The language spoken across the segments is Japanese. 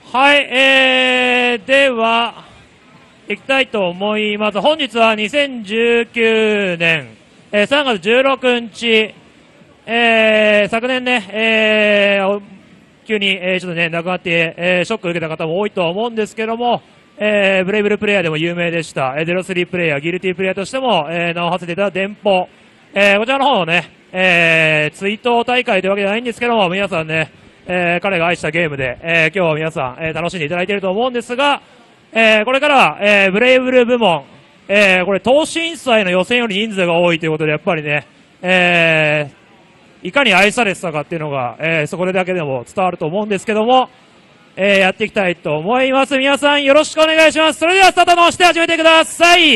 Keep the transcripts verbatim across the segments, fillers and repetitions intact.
はい、えー、では、いきたいと思います。本日はにせんじゅうきゅうねん、えー、さんがつじゅうろくにち、えー、昨年ね、えー、急に、えー、ちょっとね、亡くなって、えー、ショックを受けた方も多いとは思うんですけども、えー、ブレイブルプレイヤーでも有名でした、えー、ゼロスリープレイヤー、ギルティープレイヤーとしても、えー、名を馳せていた電報、えー、こちらの方のね、えー、追悼大会というわけではないんですけども、皆さんね、えー、彼が愛したゲームで、えー、今日は皆さん、えー、楽しんでいただいていると思うんですが、えー、これからは、えー、ブレイブル部門、えー、これ、東震祭の予選より人数が多いということで、やっぱりね、えー、いかに愛されてたかっていうのが、えー、そこでだけでも伝わると思うんですけども、えー、やっていきたいと思います。皆さんよろしくお願いします。それではスタートのして始めてください。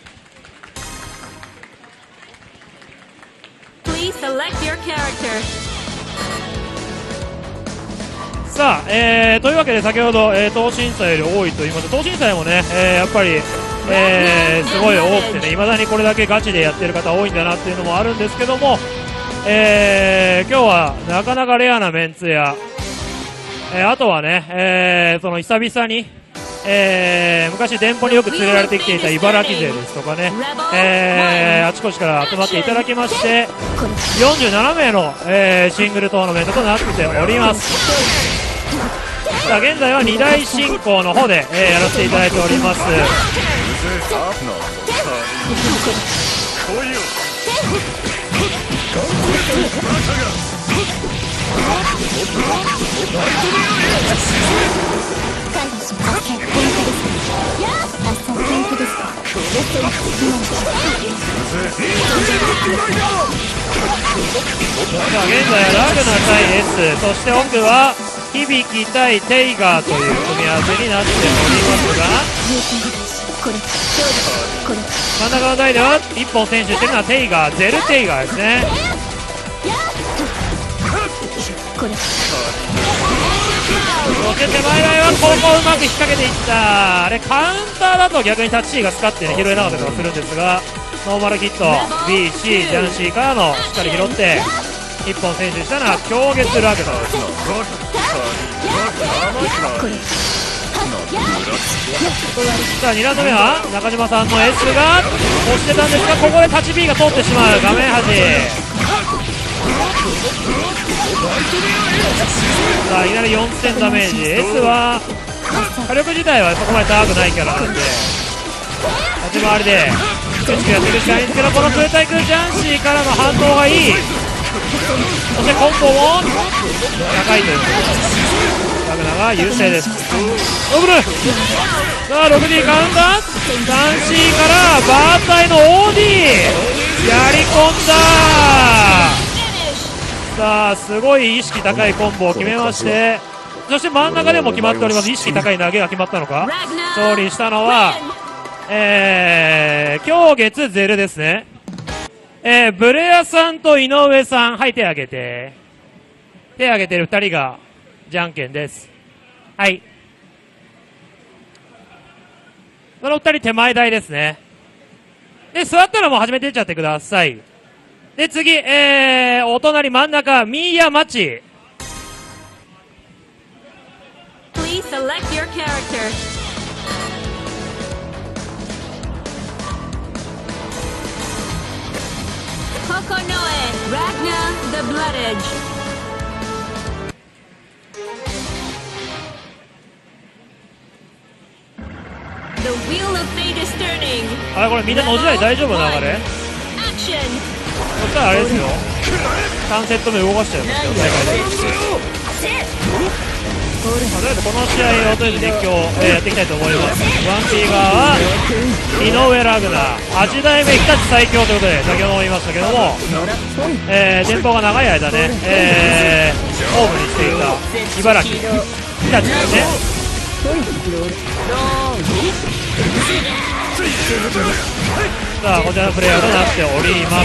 Please select your character. さあ、えー、というわけで先ほど、えー、東震祭より多いと言いました。東震祭もね、えー、やっぱり、えー、すごい多くてね、未だにこれだけガチでやってる方多いんだなっていうのもあるんですけども、えー、今日はなかなかレアなメンツや、えー、あとはね、えー、その久々に、えー、昔電報によく連れられてきていた茨城勢ですとかね、えー、あちこちから集まっていただきましてよんじゅうななめいの、えー、シングルトーナメントとなっております。さあ現在はに大進行の方で、えー、やらせていただいております。さあ現在はラグナ対 S、 そして奥は響対テイガーという組み合わせになっておりますが、真ん中の台ではいっぽん選手というのはテイガー、ゼルテイガーですね。そして手前台はここをうまく引っ掛けていった。あれカウンターだと逆にタッチがスカってね拾えなかったりとかするんですが、ノーマルヒット ビーシー ジャンシーからのしっかり拾っていっぽん選手したのは強烈ラグナーです。さあにラウンド目は中島さんの S が押してたんですが、ここでタッチ B が通ってしまう。画面端さあいきなりよんてんダメージ。 S は火力自体はそこまで高くないキャラなんで立ち回りで美しくやっていくしかないんですけど、この空対空ジャンシーからの反応がいい。そしてコンボも高いというラグナが優勢です。ロブルさあ ろくディー カウンタージャンシーからバータイの オーディー やり込んだ。さあすごい意識高いコンボを決めまして、そして真ん中でも決まっております。意識高い投げが決まったのか、勝利したのはえー、今日月ゼルですね。えー、ブレアさんと井上さん、はい、手挙げて。手挙げてるふたりが、じゃんけんです。はい。そのふたり手前台ですね。で、座ったらもう始めてっちゃってください。で、次、えー、お隣真ん中、ミーヤマチ。 Please select your character. Kokonoe, Ragna the Blood Edge. The wheel of fate is turning. あれこれみんなのじない大丈夫な流れ？ Action. そしたらあれですよ。さんセット目動かしちゃいますよ、大会で。とりあえずこの試合をとりあえず実況、えー、やっていきたいと思います。ワンピー側は井上ラグナー、はち代目日立最強ということで先ほども言いましたけども、えー、電報が長い間ね、えー、ホームにしていた茨城日立ですね。さあこちらのプレイヤーとなっております。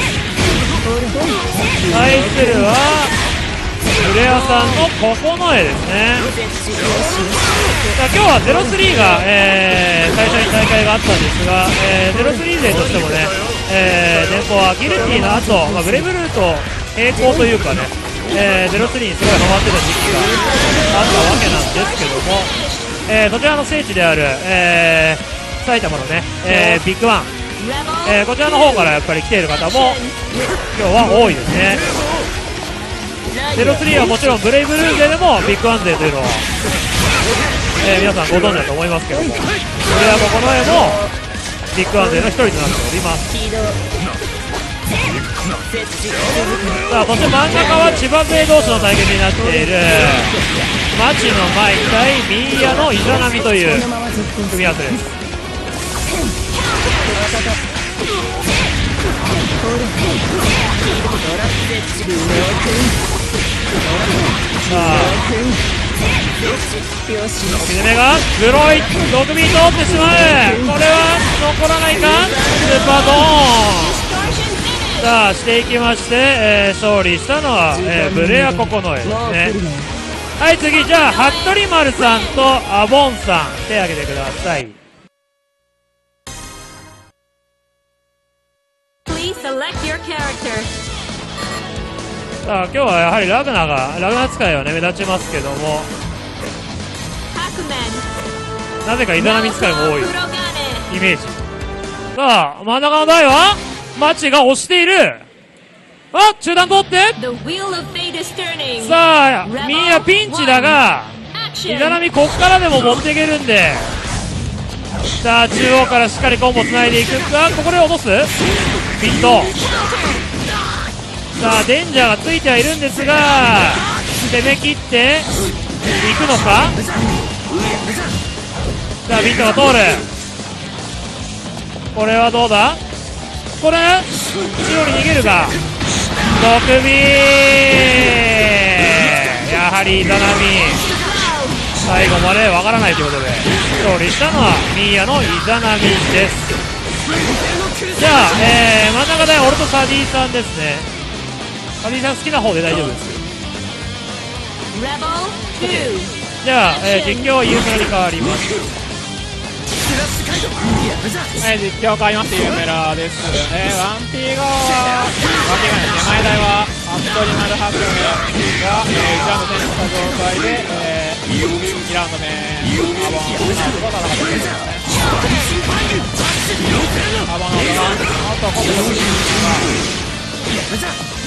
対するはプレイヤーさんの九重ですね。さあ今日はゼロスリーが、えー、最初に大会があったんですが、えー、ゼロスリー勢としてもね、えー、電報はギルティの後、まあ、ブレブルーと並行というかね、えー、ゼロスリーにすごいハマってた時期があったわけなんですけども、 えー、そちらの聖地である、えー、埼玉のね、えー、ビッグワン、えー、こちらの方からやっぱり来ている方も今日は多いですね。ゼロスリーはもちろんブレイブルー勢でもビッグワン勢というのは、えー、皆さんご存知だと思いますけども、これはもうこの絵もビッグワン勢の一人となっております。さあ、そして真ん中は千葉勢同士の対決になっている町野舞対ミーヤのイザナミという組み合わせです。さあ、攻めが黒いろくビート折ってしまう。これは残らないか。スーパードーンさあしていきまして、えー、勝利したのは、えー、ブレアココノエですね。はい、次じゃあ服部丸さんとアボンさん手を挙げてください。さあ今日はやはりラグナがラグナ使いはね目立ちますけども、なぜかイザナミ使いも多いイメージ。さあ真ん中の台はマチが押している。あ、中段通ってさあミーヤピンチだがイザナミこっからでも持っていけるんで、さあ中央からしっかりコンボつないでいくが、ここで落とすピント。さあデンジャーがついてはいるんですが攻め切っていくのか。さあビントが通る。これはどうだ。これ中央に逃げるがろくビー、やはりイザナミ最後までわからないということで勝利したのはミーヤのイザナミです。じゃあ、えー、真ん中で俺とサディさんですね。サディさん好きな方で大丈夫です。じゃあ、えー、実況はユーメラに変わります。 はい、実況変わりましてユーメラです。えー、ワンピーがワンピーがね、手前台は服部丸ハクメが、えー、いちラウンド戦した状態で、えー、にラウンド目アボンと戦っているんですね。アボンの音があとコンボの時が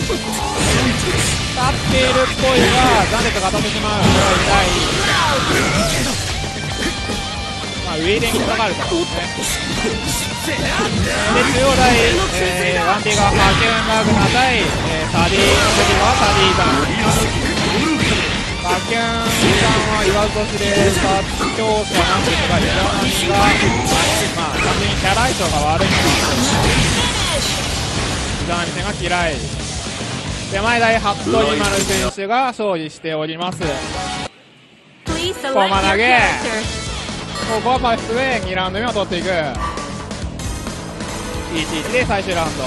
立っているっぽいがザネットが当たってしまう。これは痛い。まあ、ウェイレンにかかるからですね。で、中央台、えー、ワンピーがハケンラグナ対、えー、サディ、次はサディさん。ハケンさんは言わずと知れた強者なんですが、イザナミが、まあ、完全にキャラ相性が悪いので、イザナミ戦が嫌い。手前台、服部丸選手が勝利しております。コマ投げ。ここはパスでにラウンド目を取っていく。いちいちで最終ラウンド。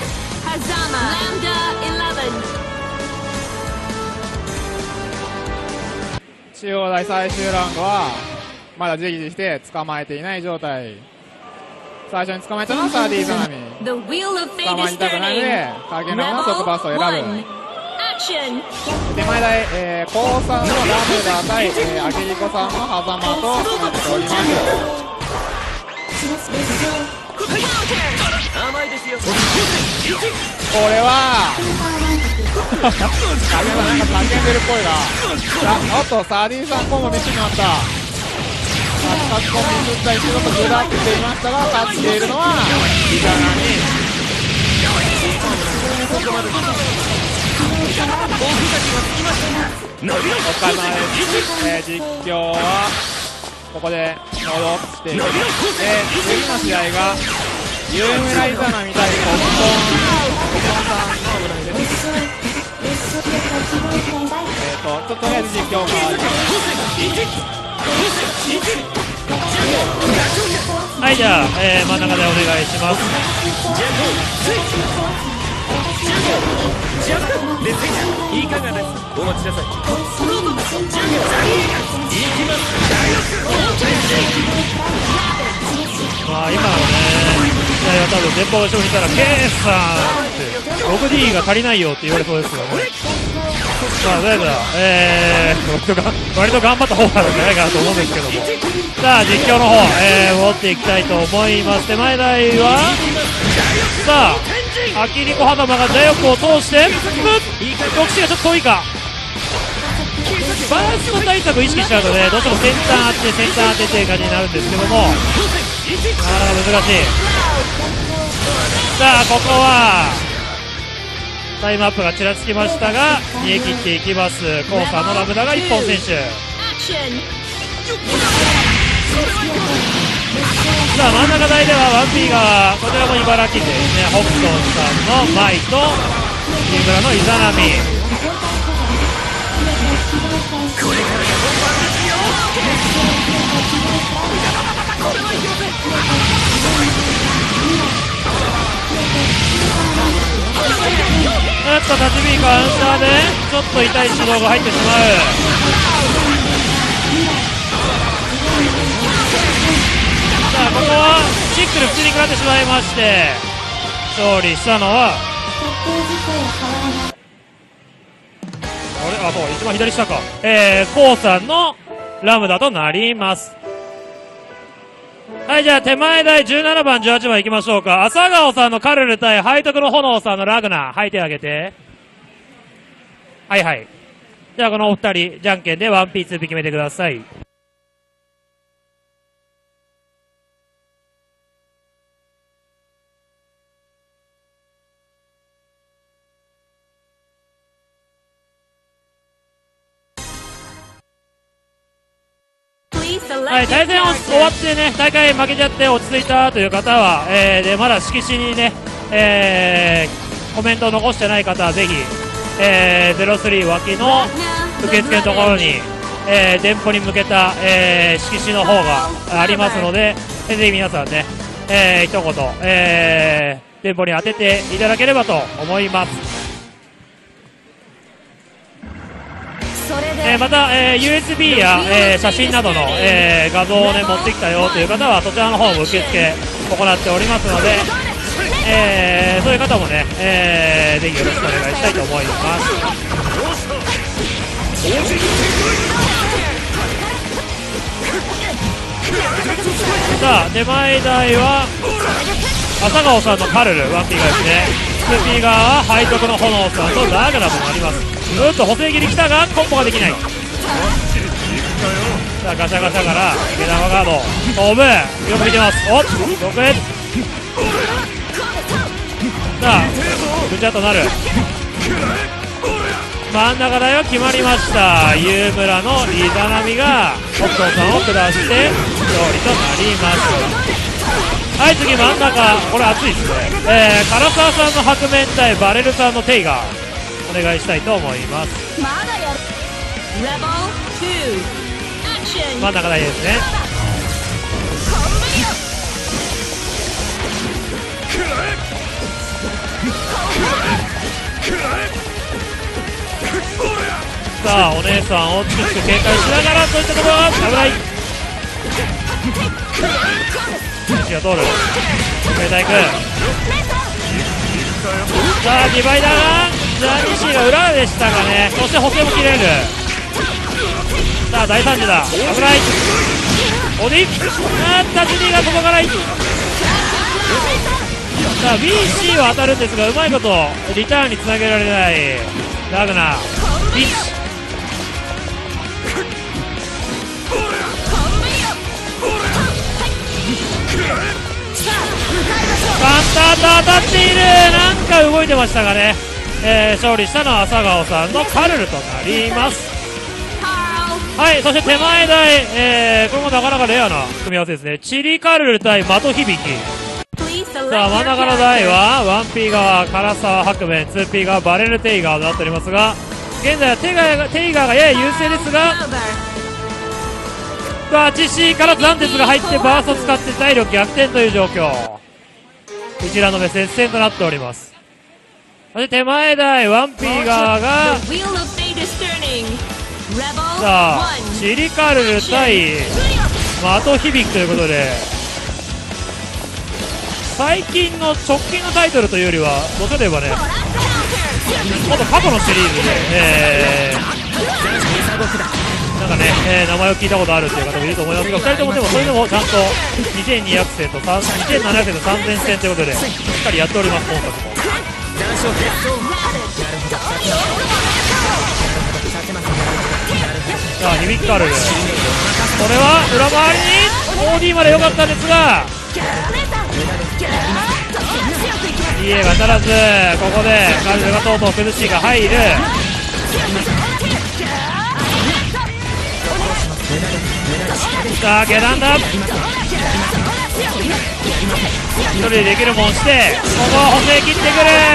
中央台最終ラウンドはまだジギジギして捕まえていない状態。最初に捕まえたのはサーディーザナミ。捕まえたくないのでハゲナの速バスを選ぶ。手前台、えー、コウさんのラムダ対、えー、アキリコさんのハザマとなっております。これはカゲさんなんか叫んでるっぽいが、おっとサーディーさんコンボミスになった。カツコンミスった一度と下っていましたが勝っているのはイザナミ。お疲れ様です、えー、実況はここで戻っていきまして、次の試合がユーメライザナミ対コットンコットンさんのブラミです。えーと、ちょっととりあえず実況変わります。 はい、じゃあ、えー、真ん中でお願いします。 いかがです。お待ちなさい。 まあ今のね試合は多分前方の人にいたらケースさんって ろくディー が足りないよって言われそうですよね。 まあ、とりあえずは、えー、割とが割と頑張った方なんじゃないかなと思うんですけども、さあ、実況の方、えー、戻っていきたいと思います。手前台は、さあ、秋リコ花間が大翼を通して、独身がちょっと遠いか。バースト対策を意識しちゃうとね、どうしても先端当てて、先端当てっていう感じになるんですけども、なかなか難しい。さあ、ここは、タイムアップがちらつきましたが、逃げ切っていきます。コーサーのラムダが一本選手。さあ、真ん中台ではワンピーが、こちらも茨城県ですね、北東さんの舞と、新村のイザナミ。やっと立ちビーカウンターでちょっと痛い指導が入ってしまう。さあ、ここはシックル普通に食らってしまいまして、勝利したのはあれ、あ、そう、一番左下か、えー、コウさんのラムダとなります。はい、じゃあ手前台じゅうななばんじゅうはちばんいきましょうか。朝顔さんのカルル対背徳の炎さんのラグナー、はい、手挙げて。はいはい。じゃあこのお二人、じゃんけんでワンピーツーピー決めてください。はい、対戦終わってね、大会負けちゃって落ち着いたという方は、えー、でまだ色紙にね、えー、コメントを残してない方はぜひ、えー、ゼロスリー脇の受付のところに、えー、店舗に向けた、えー、色紙の方がありますので、ぜひ皆さんね、えー、一言、えー、店舗に当てていただければと思います。えー、また、えー、ユーエスビー や、えー、写真などの、えー、画像を、ね、持ってきたよという方はそちらの方も受付行っておりますので、えー、そういう方もね、えー、ぜひよろしくお願いしたいと思います。さあ、手前台は朝顔さんのカルルワンピーがですね、ツーピー側は背徳の炎さんとラグナとなります。ずっと補正切り来たがコンボができない。さあ、ガシャガシャから毛玉ガード飛ぶ、よく見てます。おっ、ろくへさあ、ぐちゃっとなる。真ん中台は決まりました。ユームラのイザナミが北東さんを下して勝利となります。はい、次真ん中、これ熱いですね。えー、唐沢さんの白面対バレルさんのテイガーお願いしたいと思います。真ん中台ですね。さあ、お姉さんをチクチク警戒しながらといったところが危ない。西が通る。警戒いく。さあ、ディバイダーがザニシが裏でしたかね。そして補正も切れる。さあ、大惨事だ。危ない。オディあー、立ちにが届かない。さあ、 ビーシー は当たるんですがうまいことリターンにつなげられないラグナー。リッチカウンターと当たっている。なんか動いてましたがね、えー、勝利したのは朝顔さんのカルルとなります。はい、そして手前台、えー、これもなかなかレアな組み合わせですね。チリカルル対的響き。さあ、真ん中の台は ワンピー 側唐沢白面、ツーピー 側バレルテイガーとなっておりますが、現在はテイガーが、テイガーがやや優勢ですが、バチシーからザンテスが入ってバーストを使って体力逆転という状況。こちらの目接戦となっております。そして手前台 ワンピー 側がさあチリカルル対的響きということで、最近の直近のタイトルというよりはどちらで言えばね、 今度過去のシリーズで、えー、なんかね、えー、名前を聞いたことあるっていう方もいると思いますが、ふたりともでもそれでもちゃんとにせんにひゃくせんとにせんななひゃくせんとさんぜんせんということでしっかりやっております。今作もさあ、ヒビッカルル、これは裏回りに オーディー まで良かったんですが、家が当たらず、ここでカルルがとうとう崩しが入る。さあ、下段だ、一人でできるもんして、ここは補正切ってくる、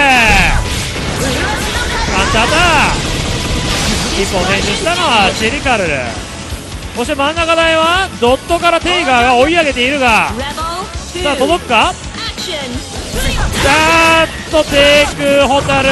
カンタータ一本練習したのはチリカルル。そして真ん中台はドットからテイガーが追い上げているが、さあ届くか、さーっとテイクホタル、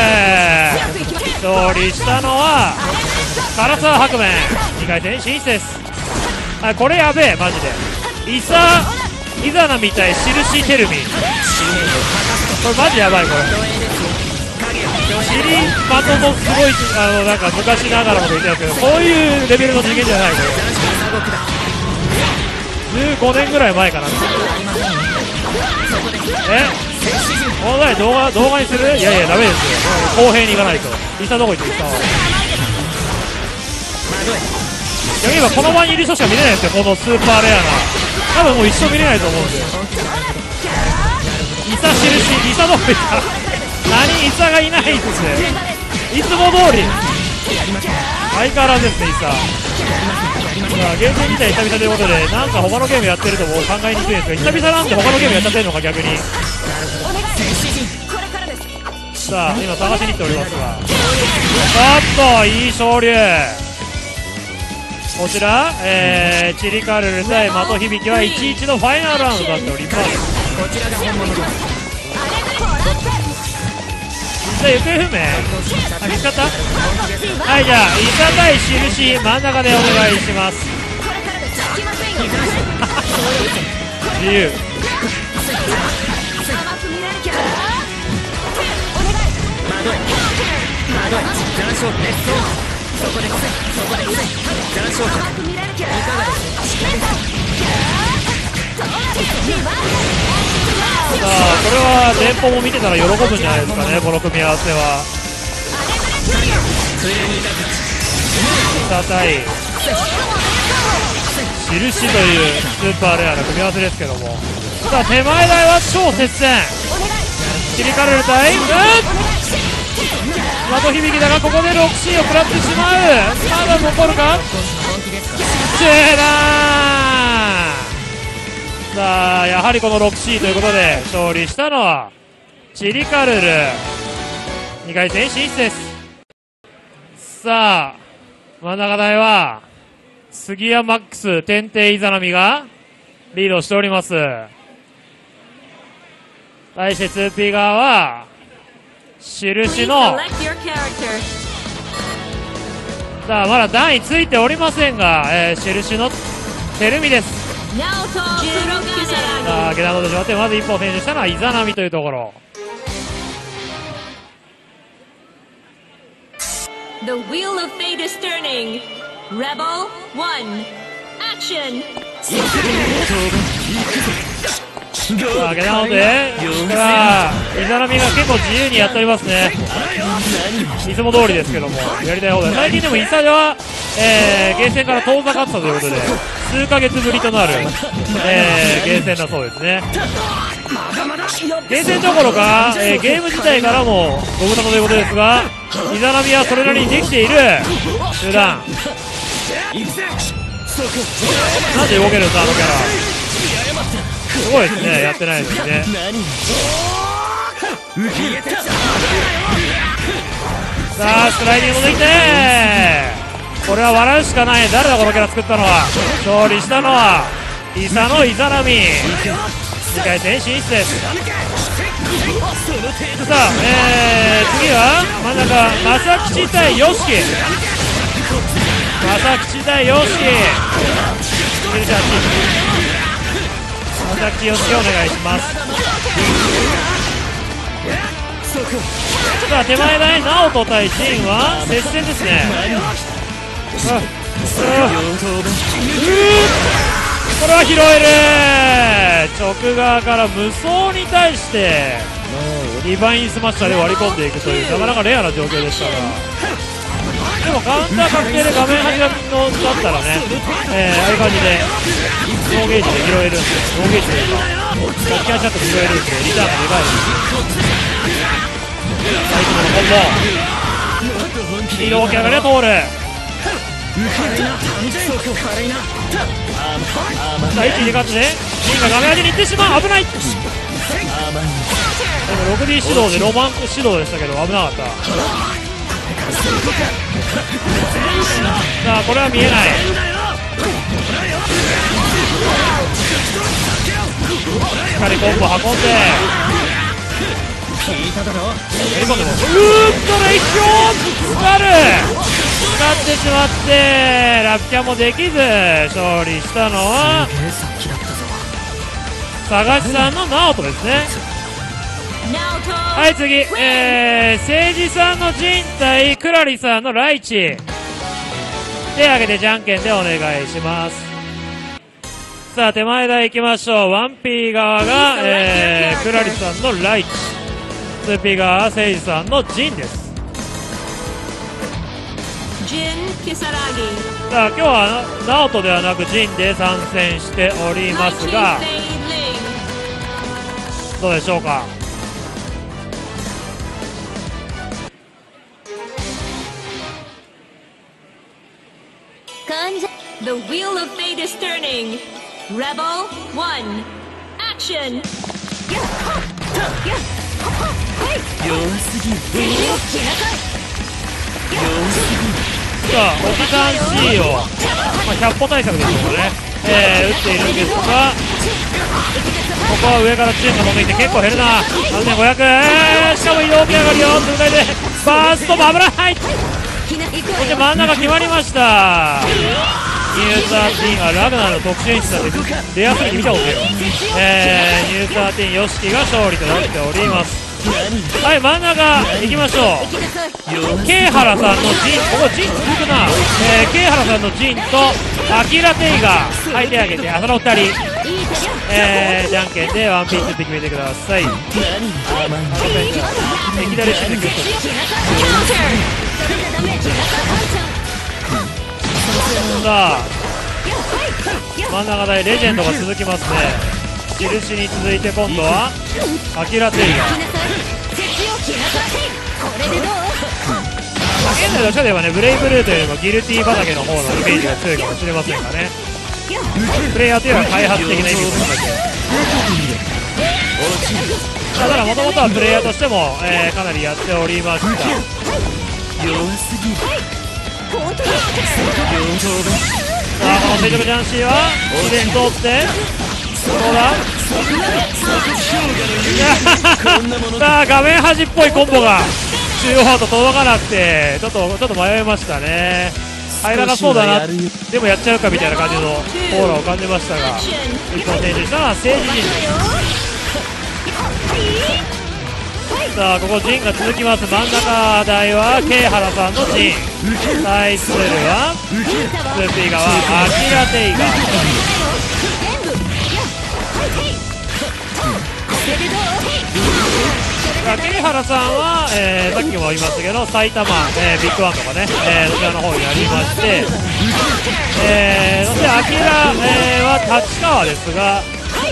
勝利したのは唐沢白面、にかい戦進出です。あ、これやべえマジで、イサイザナみたい印テルミ、これマジやばい。これシリマトもすごい、あのなんか昔ながらのこと言ってますけど、こういうレベルの次元じゃない。これじゅうごねんぐらい前かな。え、この際動画動画にする？いやいやダメですよ、公平にいかないと。イサどこ行ってイサは逆に言えばこの場にいる人しか見れないですよ、このスーパーレアな。多分もう一生見れないと思うんで。イサ印、イサどこ行った？何、イサがいないっすね、いつも通り相変わらずですね、イサ。さあ、ゲーム自体久々ということで、なんか他のゲームやってるとも考えにくいんですが、久々なんで他のゲームやっちゃってるのか逆に。さあ、今探しに行っておりますが、あっといい昇竜、こちら、えー、チリカルル対的響きはいちいちのファイナルラウンドとなっております。実際行方不明、あ、見つかった。はい、じゃあイサ対印真ん中でお願いします。自由さあ、これは電報も見てたら喜ぶんじゃないですかね、この組み合わせは。イサ対印というスーパーレアな組み合わせですけども、さあ手前台は超接戦、切り替える対うん的響きだが、ここで ろくシー を食らってしまう。まだ残るか、チェラー。さあ、やはりこの ろくシー ということで勝利したのはチリカルル、にかい戦進出です。さあ、真ん中台は杉谷マックス天帝イザナミがリードしております。対して ツーピー 側は印の、さあまだ段位ついておりませんが、えー、印のテルミです。さあ下段のとしまって、まず一歩選手したのはイザナミというところ。 The wheel of fate is turning. Rebel one. Action. さあ下段ので、さあイザナミが結構自由にやっておりますね。いつも通りですけども、やりたい放題。最近でもイサでは、えー、ゲーセンから遠ざかったということで数ヶ月ぶりとなる、えー、ゲーセンだそうですね。ゲーセンどころか、えー、ゲーム自体からもご無沙汰ということですが、イザナミはそれなりにできている集団。なんで動けるんだあのキャラ、すごいですね。やってないですね。さあスライディングもできて、これは笑うしかない。誰だこのキャラ作ったのは。勝利したのはイサのイザナミ、にかい戦進出です。さあ、えー、次は真ん中正吉対ヨシキ、正吉対ヨシキ、正吉ヨシキお願いします。 さあ手前台ナオト対ジンは接戦ですね。ああこれは拾える。直側から無双に対してリバインスマッシャーで割り込んでいくというなかなかレアな状況でしたが、でもカウンター確定で画面端のだったらね、えー、ああいう感じでノーゲージで拾えるんで、ノーゲージというかキャッチャーチャットで拾えるんでリターンがでかいです。最初のコンボヒーロー起き上がりは通る。さあ位置入れ替わってジンが画面端に行ってしまう。危ない。でも ろくディー 指導でロマン指導でしたけど危なかった。さあこれは見えない。しっかりコンボ運んでやり込んでもうーっとレイション使る使ってしまってラプキャもできず勝利したのは探しさんのナオトですね。はい次、えー、セイジさんのジン対クラリさんのライチ。手挙げてじゃんけんでお願いします。さあ手前台行きましょう。 ワンピー 側が、えー、クラリさんのライチ、 ツーピー 側はセイジさんのジンです。さあ今日はナオトではなくジンで参戦しておりますがどうでしょうか。 The wheel of fate is turning. Rebel one, action. さあオキザン C を、まあ、ひゃっぽ対策でしょうかね、えー、打っているんですがここは上からチームが飛んでいて結構減るな。さんぜんごひゃく、えー、しかも移動起き上がりよ通過でバーストも危ない。そして真ん中決まりました。ニューサーティーンはラグナーの特殊演出だってレアすぎて見たことないよ。えー、ニューサーティーンヨシキが勝利となっております。はい真ん中行きましょう。ケイハラさんのジン、ここジン続くな、えー、ケイハラさんのジンとアキラテイがはい手挙げて、あそのふたり、えー、じゃんけんでワンピースって決めてください。いきなり死んでくるさあ真ん中台レジェンドが続きますね。印に続いて今度はアキラテイガー。現在の人ではねブレイブルーというよりもギルティー畑の方のイメージが強いかもしれませんがね。プレイヤーというのは開発的な意味を持つだけ。ただもともとはプレイヤーとしても、えー、かなりやっておりました。さあこのセイジョブジャンシーは自然通ってどうださあ画面端っぽいコンボが中央と届かなくてちょっとちょっと迷いましたね。入らなそうだなでもやっちゃうかみたいな感じのオーラを感じましたが一本選手したのは政治陣です。さあここ陣が続きます。真ん中台はケイハラさんの陣、対するはツーピー側アキラテイガー。ケイハラさんは、えー、さっきも言いましたけど埼玉、えー、ビッグワンとかね、えー、そちらの方にやりまして、えー、そしてアキラ、えー、は立川ですが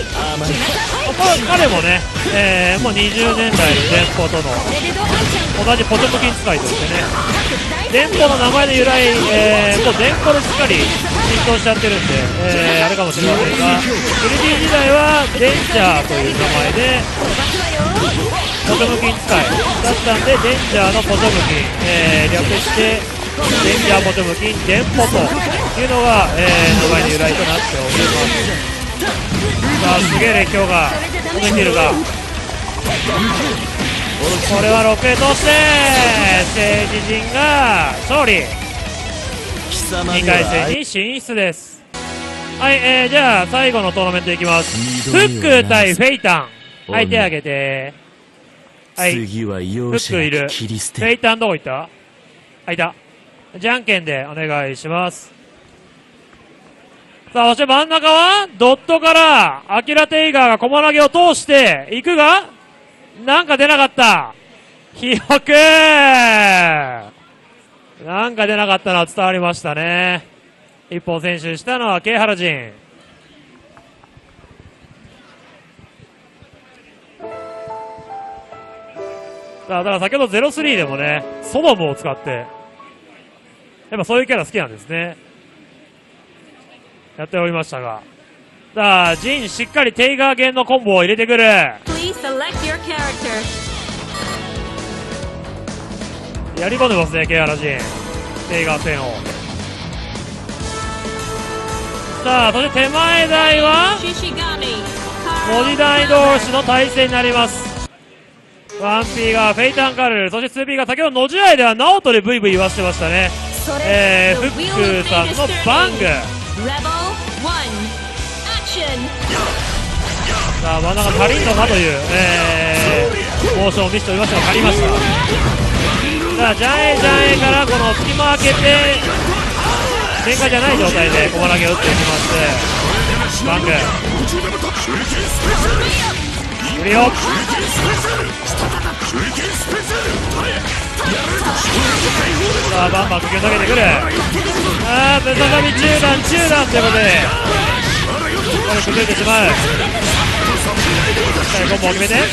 彼もね、えー、もうにじゅうねんだいの電報との同じポチョトキン使いとしてね電報の名前の由来、えー、もう電報でしっかり浸透しちゃってるんで、えー、あれかもしれませんが エルディー 時代はデンジャーという名前でポチョムキン使いだったんでデンジャーのポチョムキン、えー、略してデンジャーポチョムキン電報というのが、えー、名前の由来となっております。さあすげえ列強が出てきてるがこれはろくへ通して政治陣が勝利にかい戦に進出です。はい、えー、じゃあ最後のトーナメントいきます。フック対フェイタン。はい手挙げてはい。 次はフ容赦なックいる。 く切り捨てフェイタンどこ行った？あ、いた。じゃんけんでお願いします。さあ、そして真ん中は、ドットから、アキラテイガーが駒投げを通して、行くが、なんか出なかった。ひよくなんか出なかったのは伝わりましたね。一本選手したのは、ケイハラジン。さあ、だから先ほどゼロスリーでもね、ソドムを使って、やっぱそういうキャラ好きなんですね。やっておりましたが。さあ、ジンしっかりテイガー弦のコンボを入れてくる。 Please select your character. やり込んでますね、ケイハラジン。テイガー戦を。さあ、そして手前台は、文字台同士の対戦になります。ワンピーがフェイタンカルル、そして ツーピー が先ほどのじ合いではナオトでブイブイ言わせてましたね。えー、フックさんのバング。さあ、真ん中足りんのかという、えー、モーションを見せておりましたが、足りました。さあ、ジャンエジャンエからこの隙間開けて、展開じゃない状態で駒投げを打っていきまして、バング。振りよ。さあ、バンバン釘を投げてくる。ああ、ムササビ中段、中段ということで、これ崩れてしまう。しっかりコンボを決めて。よ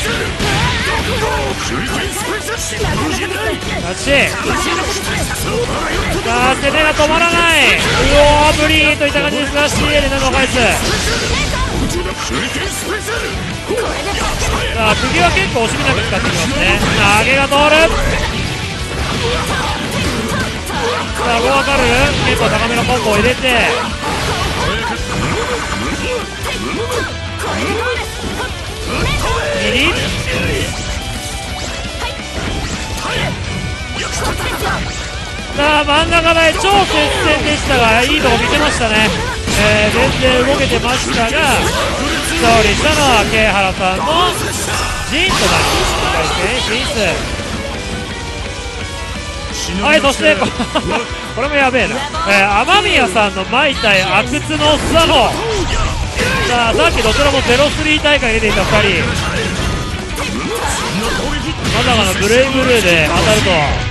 し。さあ、手が止まらない。うおー、ブリーといった感じですが、シーエル で何度返す。さあ、釘は結構惜しみなく使ってきますね。投げが通る。さあ、ゴアカルル結構高めのコンボを入れて、右。さあ、真ん中台超接戦でしたが、いいとこ見せましたね。えー、全然動けてましたが、勝利したのはケイハラさんのジンとなり、にかい戦進出。はい、そしてこれもやべえな、えー、雨宮さんのマイ対阿久津のスワノ。さあ、さっきどちらもゼロスリー大会に出ていたふたり、まさかのブレイブルーで当たると。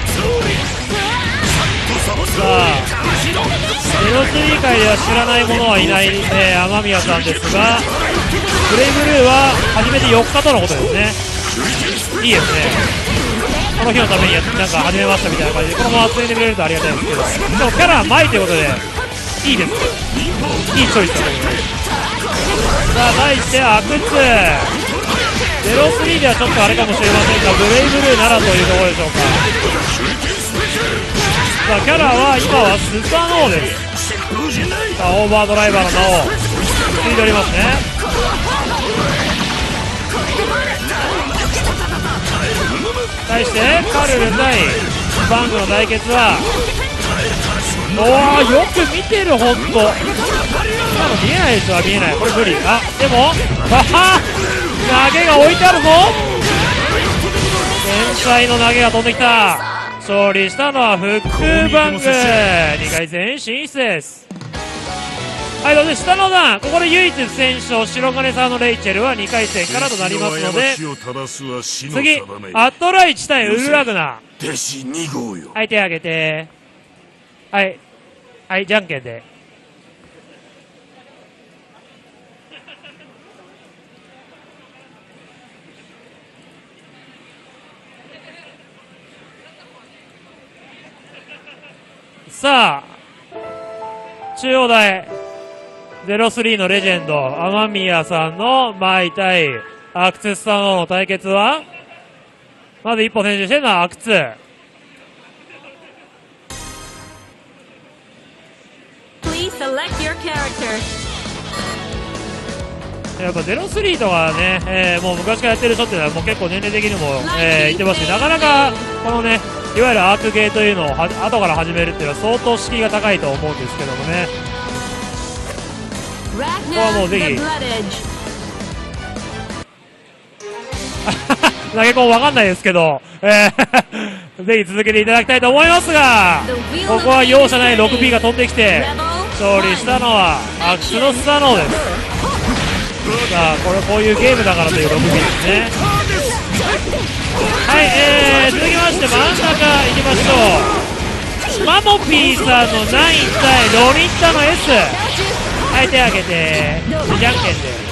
さあ、ゼロスリー界では知らない者はいない、えー、雨宮さんですが、ブレイブルーは初めてよっかとのことですね。いいですね。この日のためになんか始めましたみたいな感じで、このまま続いてくれるとありがたいですけど、でもキャラは前ということで、いいです。いいチョイスだと思います。さあ、対して阿久津。ゼロスリーではちょっとあれかもしれませんが、ブレイブルーならというところでしょうか。さあ、キャラは今はスサノオです。さあ、オーバードライバーの名を継いでおりますね。対してカルル対バングの対決は、おー、よく見てる、ほんと。今の見えない人は見えない。これ無理。あ、でも、はは投げが置いてあるぞ。天才の投げが飛んできた。勝利したのはフックバング。にかい戦進出です。はい、そして下の段、ここで唯一選手を白金さんのレイチェルはにかい戦からとなりますので、次、アットライチ対ウルラグナ。はい、手挙げて。はい、はい、じゃんけんで。さあ、中央台、ゼロスリーのレジェンド、雨宮さんのマイ対アクツスサノオの対決は、まず一歩選手してるのはアクツ。やっぱゼロスリーとかね、えー、もう昔からやってる人っていうのはもう結構年齢的にも、えー、言ってますし、なかなかこのね、いわゆるアークゲーというのをは後から始めるっていうのは相当敷居が高いと思うんですけどもね。ここはもうぜひ投げ込むわかんないですけど、えー、ぜひ続けていただきたいと思いますが、ここは容赦ない ろくピー が飛んできて、勝利したのはアクスのスサノーです。さあ、これこういうゲームだからという ろくピー ですね。はい、えー、続きまして真ん中行きましょう。マモピーさんのナイン対ロリッタの S。はい、手挙げて、じゃんけんで。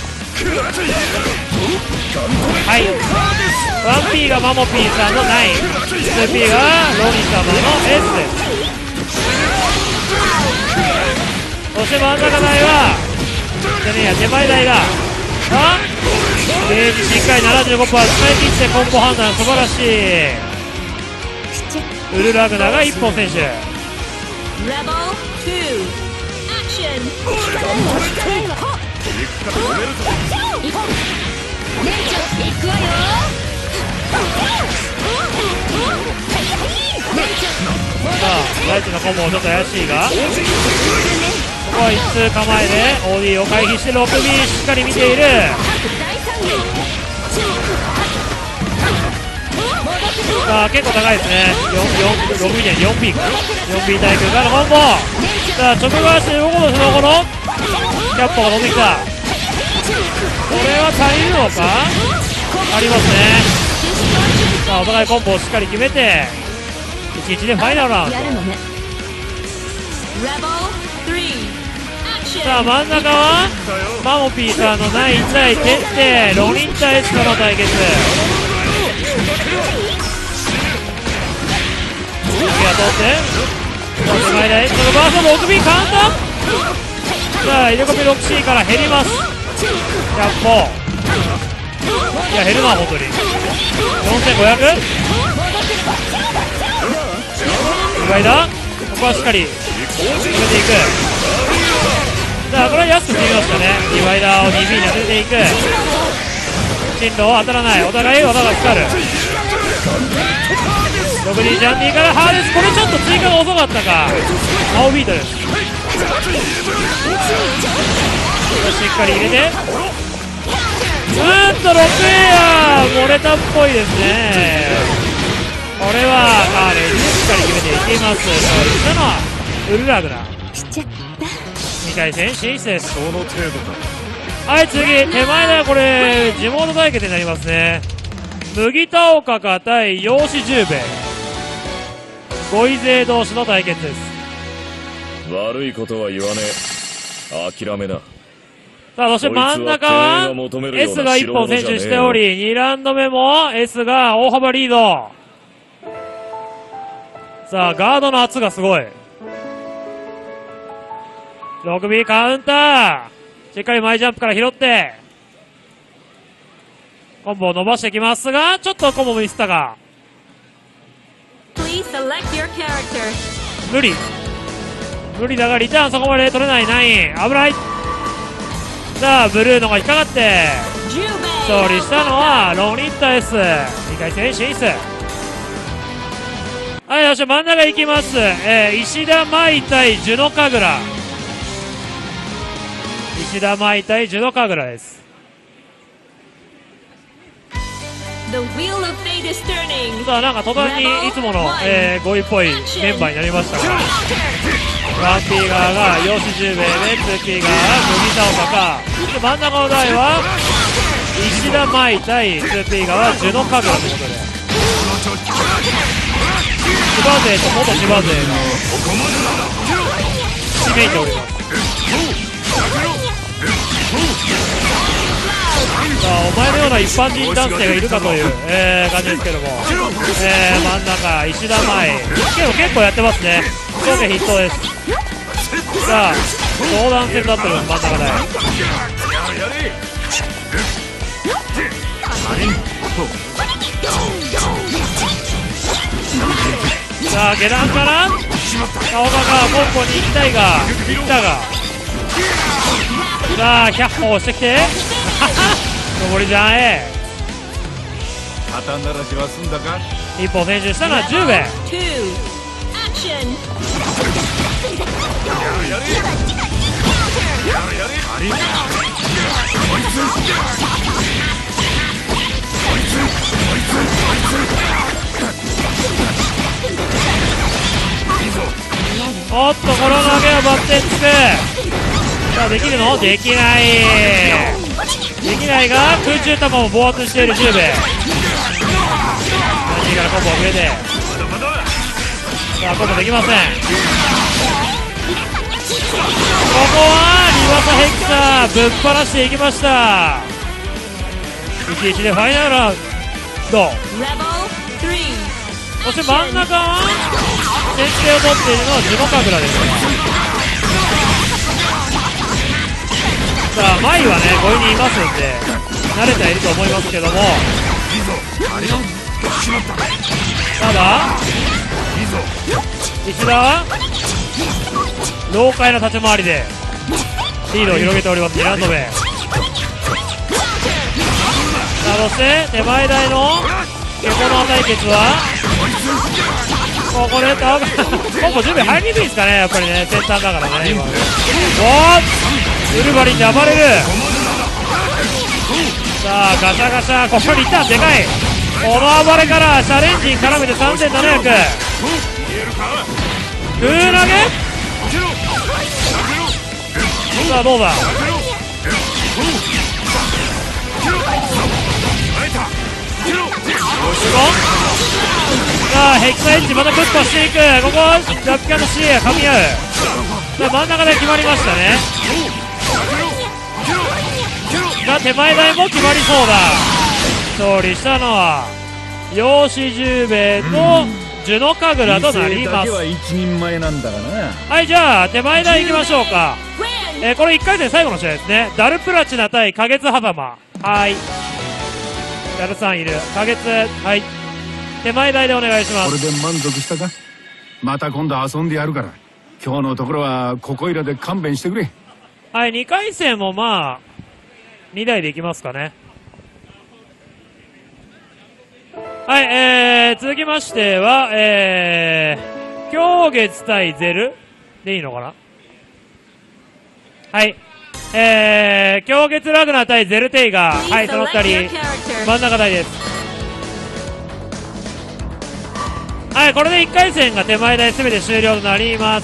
はい、ワンピー がマモピーさんのナイン、ツーピー がロニ様の S です。そして真ん中台はじゃねえや、手前台があゲージしっかり ななじゅうごパーセント 使い切ってコンボ判断素晴らしい。ウルラグナが一本選手。さあ、大地のコンボもちょっと怪しいが、ここは一通構えで オーディー を回避して ろくビー しっかり見ている。さあ、結構高いですね。ろくビー じゃない よんピー か よんビー 対空からのコンボ。さあ、直側して動くのその後のキャッポが飛んできた。これは足りるのか。ありますね。さあ、お互いコンボをしっかり決めていちいちでファイナルラウンド。さあ、真ん中はマモピーさんのナイン対テッテロニン対エスカの対決。次は通って手前でエスカのバースト ろくビー カウンター。さあ、入れ込み ろくシー から減ります。ひゃっぽいや減るな、本当によんせんごひゃく。意外だ。ここはしっかり止めていく。さあ、これは安く決めましたね。ディバイダーを にビー に当てていく。進路は当たらない。お互い技が光る。ろくディー ジャンディからハーデス。これちょっと追加が遅かったか。青ビートです。しっかり入れて、うーんとろくエア漏れたっぽいですね。これはカーレージでしっかり決めていきます。勝利したのはウルラグナ。にかい戦進出です。はい、次手前ではこれ地元対決になりますね。麦田岡か対陽子十兵衛、ごい勢同士の対決です。 悪いことは言わねえ。諦めな。 さあ、そして真ん中は S がいっぽん先取しており、にラウンド目も S が大幅リード。さあ、ガードの圧がすごい。ろくビー カウンター。しっかり前ジャンプから拾って、コンボを伸ばしてきますが、ちょっとコンボミスったか。無理。無理だが、リターンそこまで取れないナイン。危ない。さあ、ブルーノが引っかかって、勝利したのはロニッタ S。にかい戦進出。はい、そして真ん中行きます。えー、石田舞対ジュノカグラ。石田舞対ジュノカグラです。さあ、なんか途端にいつもの、えー、ごいっぽいメンバーになりましたが、ワンピー側が陽子十兵衛で、ツーピー側が麦田岡か。で、真ん中の台は石田舞対 ツーピー 側ジュノカグラということで、千葉勢と元千葉勢がひしめいております。さあ、お前のような一般人男性がいるかという、えー、感じですけども、えー、真ん中石田舞でも結構やってますね。上下筆頭です。さあ、相談戦だったよ、真ん中で。さあ、下段から顔がコンボに行きたいが、行ったが、さあ、ひゃっぽ押してきて上りじゃんえ肩ならしは済んだか。 一本選手したのはじゅうべい。 さあできるの？できない。できないが空中弾を暴発しているじゅうべい。何からコンボを上で、さあコンボできません。ここはリバサヘキサーぶっ放していきました。いちいちでファイナルラウンド。そして真ん中は先手を取っているのはジモカグラです。さあ前はねごいにんいますんで慣れてはいると思いますけども、ただ石田は老快な立ち回りでリードを広げております。にラウンド目。さあそして手前台のケコノ対決はここでタワーコンボ準備入りにくいですかね、やっぱりね、先端だからね。今おーウルヴァリンで暴れる。さあガシャガシャ、ここにいったでかい。この暴れからチャレンジに絡めてさんぜんななひゃく。空投げ。さあどうだ。さあヘキサエッジまたぶっ飛していく。ここはラピカの シーエー が噛み合う。さあ真ん中で決まりましたね。さあ手前台も決まりそうだ。勝利したのはヨシジュウベイとジュノカグラとなります。はい、じゃあ手前台いきましょうか。えー、これいっかい戦最後の試合ですね。ダルプラチナ対花月狭間。はい、ダルさんいる花月。はい、手前台でお願いします。 これで満足したか。また今度遊んでやるから、今日のところはここいらで勘弁してくれ。 はい、にかい戦もまあにだいでいきますかね。はい、えー、続きましては、えー、狂月対ゼルでいいのかな。はい、えー、狂月ラグナー対ゼルテイガー。はい、そのふたり真ん中台です。はい、これでいっかい戦が手前台すべて終了となります。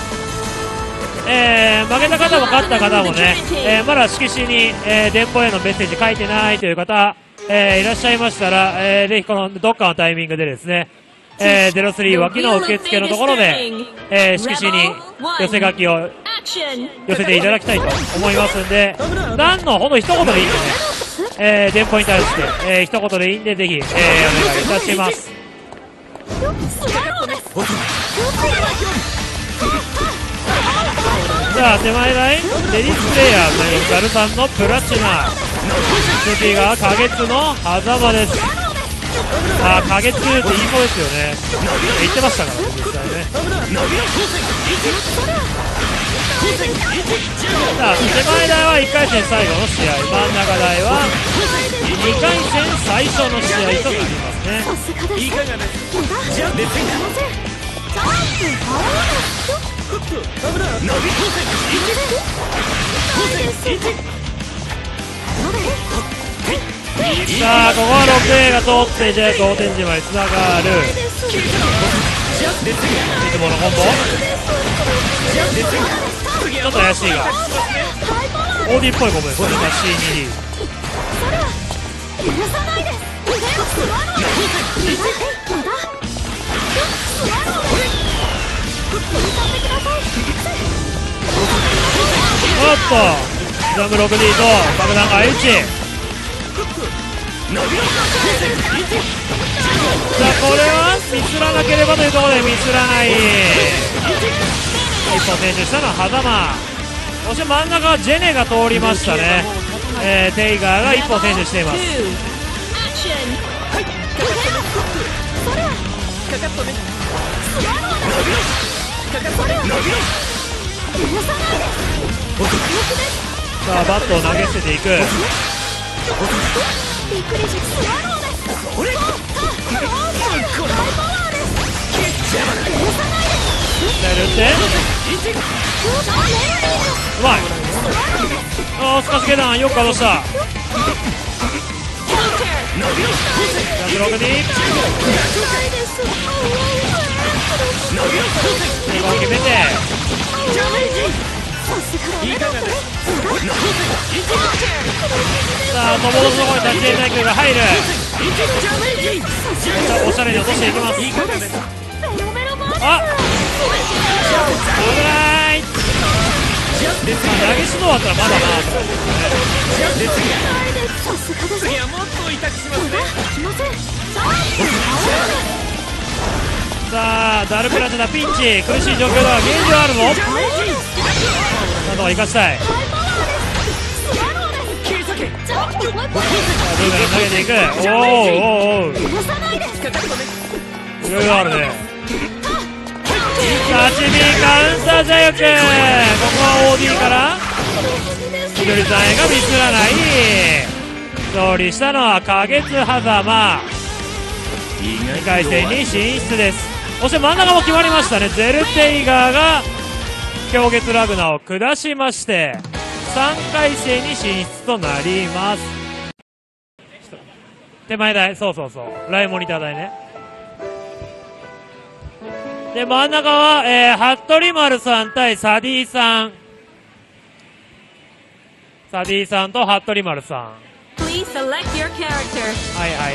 えー、負けた方も勝った方もね、えー、まだ色紙に、えー、電報へのメッセージ書いてないという方、えー、いらっしゃいましたら、えー、ぜひこのどっかのタイミングでですね、えー、ゼロスリー脇の受付のところで、えー、色紙に寄せ書きを寄せていただきたいと思いますんで、何のほんの一言でいいんでね、えー、電報に対して、えー、一言でいいんでぜひ、えー、お願いいたします。じゃあ手前台レディースプレイヤーというガルさんのプラチナ、次が花月の狭間です。あー、花月っていい子ですよね。言ってましたからね、実際ね。さあ手前台はいっかい戦最後の試合、真ん中台はにかい戦最初の試合となりますね。さあここは ろくエー が通ってじゃあ同点時までつながる。いつものコンボちょっと怪しいが オーディー っぽいコンボですね。今 シーツーディー おっとジャンプ ろくディー と爆弾が相打ち。さあこれはミスらなければというところでミスらない。一本選手したのは狭間。そして真ん中はジェネが通りましたね。えー、テイガーが一本選手しています。さあバットを投げ捨てていく。うまい。ああスカシゲダンよくかわした。ジャンプろくに成功決めていい感じだね。 さあ、友達のところに立ち入り耐久が入る。おしゃれに落としていきます。 いい感じだね。 あ、危ない。まあ、投げ指導だったらまだな。 次はもっと痛くしますね。 さあ、ダルクランチだ、ピンチ、苦しい状況だがゲージはあるぞ。なんとか生かしたい。さあ、ブーメラン投げていく。おーおーおー、いろいろあるね。立ち火カウンタージャイアンツ、ここは オーディー から緑さんへがミスらない。勝利したのは花月狭間、にかい戦に進出です。そして真ん中も決まりましたね。ゼルテイガーが氷月ラグナを下しましてさんかい戦に進出となります。手前台、そうそうそう、ライモニター台ね。で、真ん中は、えー、服部丸さん対サディさん。サディさんと服部丸さん。 Please select your character. はいはいはい。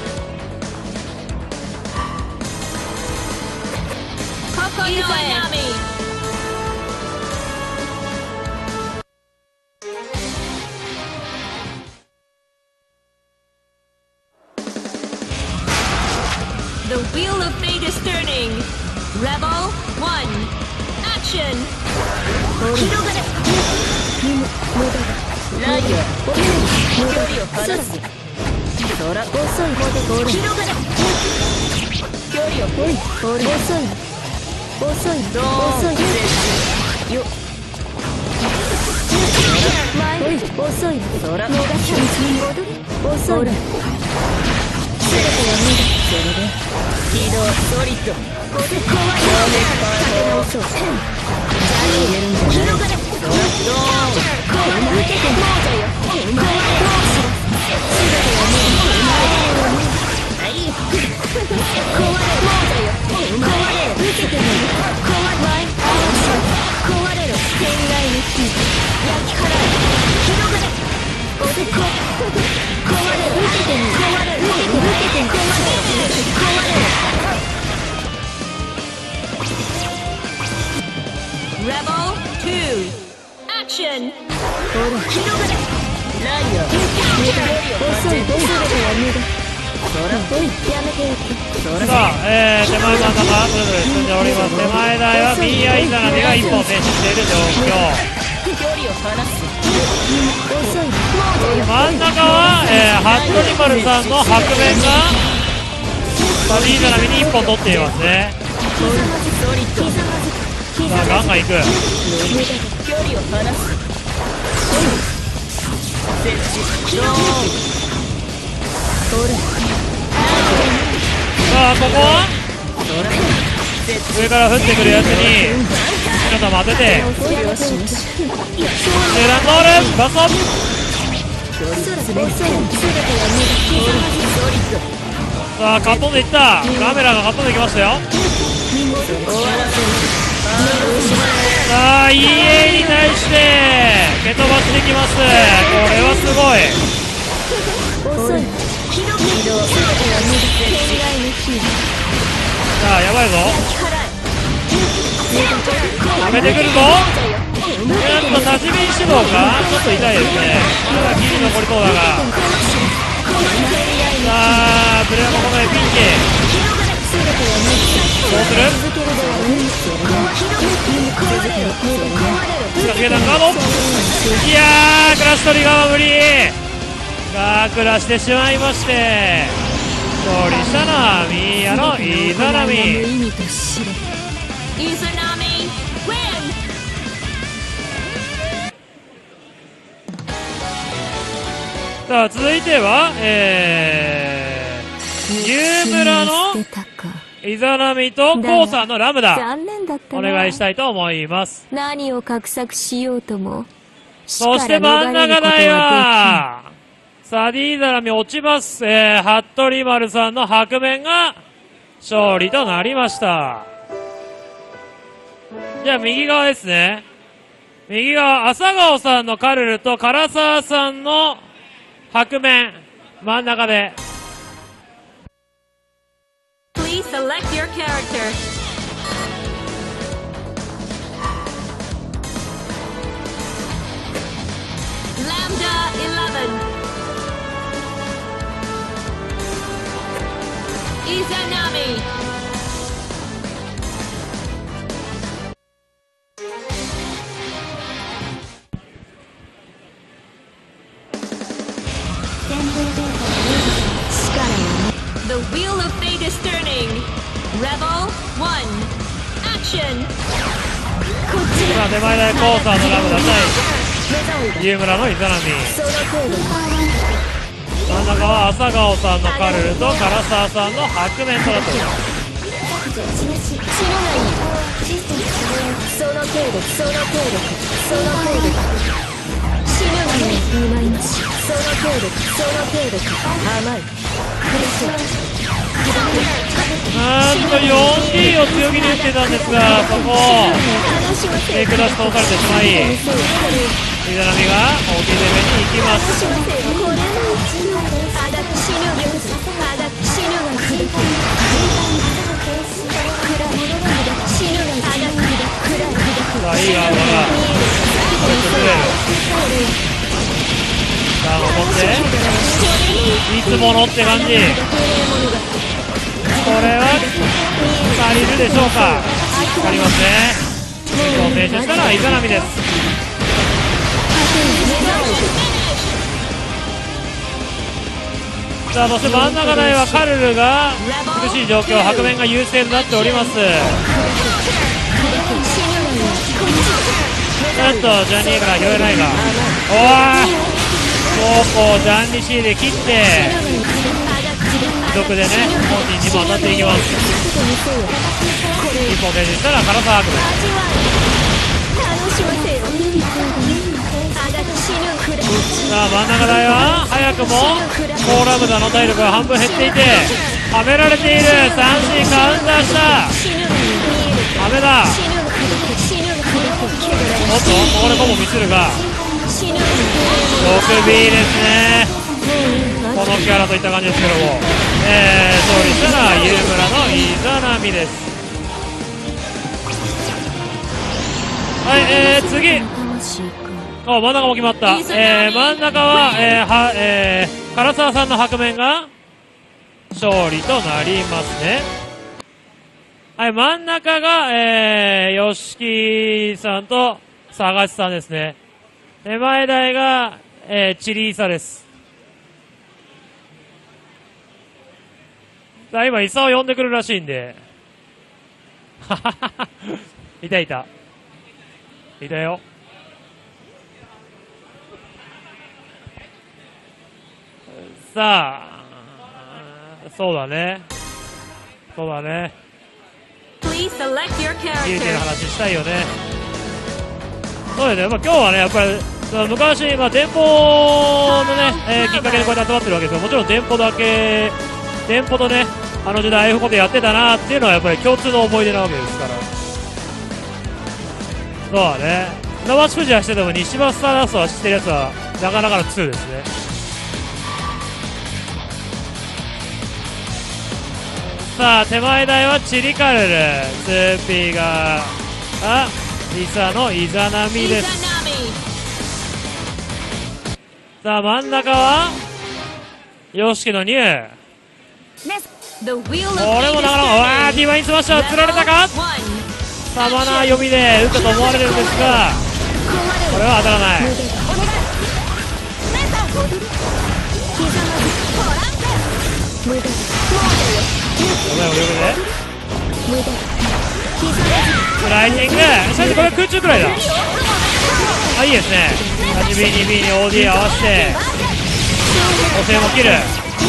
Kokoyoe. The wheel of fate is turning. Rebel one. Action. ライアー、距離を離す。そら、遅い方でボール。広がれ。距離をボール。遅い。遅い。遅い。よ。前。遅い。そら、逃がし道に戻り。遅い。すべては無理。それで起動ソリッド。こで怖い。立て直そう。言えるんじゃない。広がれ。そら、ドーン。壊れ。受けてもうぞよ。壊れ。どうしろ。すべては無理。はい。壊れ。もうぞよ。壊れ。受けてみる。壊れ。壊れろ。天外の火。焼き払え。広がれ。おでこ。壊れ。受けてみる。壊れ。受けてみる。受けてみる。壊れ。Rebel two. Action. ほら、広がれ。ライアー。遅い。全ては無駄。そら、おい、やめてよ。そら。 さあ、えー、手前真ん中、ブルブル進んでおります。手前台はミーヤイザナミが一本選手している状況。 距離を離す。 遅い。真ん中は、えー、服部丸さんの白面がサビーザナミに一本取っていますね。 ソリッド。 さあ、ガンガンいく。 距離を離す。設置。ドーン。 さあ、ここは上から降ってくるやつに火の玉当ててセランドールバスト。さあ、カットンでいった。カメラがカットンでいきましたよ。さあ、イーエー に対して蹴飛ばしてきます。これはすごい。さあ、やばいぞ。はめてくるぞ。やっと立ち火指導か。ちょっと痛いですね。まだギリ残りそうだが。さあ、ブレアもここでピンチ。どうする。仕掛けたカード。いやー、クラッシュトリガーは無理。がークラしてしまいまして、勝利したのはミーヤのイザナミ。 イザナミ win。 さあ、続いては、えー、ユームラのイザナミとコウさんのラムダ、 残念だったお願いしたいと思います。 何を画策しようとも。 そして真ん中台は、サディーザナミ落ちます。えー、服部丸さんの白面が勝利となりました。じゃあ右側ですね。 右側、朝顔さんのカルルと唐沢さんの白面、真ん中で。 Please select your character. Lambda eleven. Izanami. The wheel of fate is turning. Rebel one. Action. 今手前でコーサーのラムダ対ユームラのイザナミ。真ん中は朝顔さんのカルルと唐沢さんの白面となっております。 その程度その程度その程度死ぬがいいまいましその程度その程度甘いなんと よんティー を強気に打ってたんですが、そこをテイクダッシュ通されてしまい、イザナミが大きい攻めに行きます。さあ、いいアウトがこれ崩れる。さあ、残っていつものって感じ。これは足りるでしょうか。足りますね。挑戦者したらイザナミです。さあ、そして真ん中台はカルルが苦しい状況、白面が優勢になっております。ちょっとジャンニーから拾えないが、おーそうこうジャンニシーで切って付属でね本人にも当たっていきます。一本手にしたら唐沢白面。さあ真ん中台は早くもコーラムダの体力が半分減っていてはめられている。三振カウンターした。はめだ。おっとここでコボミスるが ろくビー ですね。このキャラといった感じですけども、えー、勝利したらユームラのイザナミです。はい、えー、次あ真ん中も決まった。えー、真ん中は、えーはえー、唐沢さんの白面が勝利となりますね。はい、真ん中が、えー、吉木さんと探しさんですね。手前台が、えー、チリイサです。さあ、今、イサを呼んでくるらしいんで。はははは。いたいた。いたよ。さあ、そうだね。そうだね。 Please select your 有利 character. な話したいよね。そうだよね。まあ、今日はね、やっぱり、昔、まあ、電報のね、えー、きっかけでこうやって集まってるわけですけど、もちろん電報だけ、電報とね、あの時代ああいうことやってたなっていうのはやっぱり共通の思い出なわけですから。そうだね。生しくじはしてても西橋スターダストは知ってるやつはなかなかのツーですね。さあ、手前台はチリカルル、スーピーが、あ、リサのイザナミです。さあ、真ん中は、ヨシキのニュー。これもなかなか、わー、ディバインスマッシャー釣られたか。サバナ読みで打ったと思われるんですが、これは当たらない。ごめん、泳ぐで。スライディング。そしてこれは空中くらいだ。あ、いいですね。はちビー、にビー に オーディー 合わせて、補正も切る。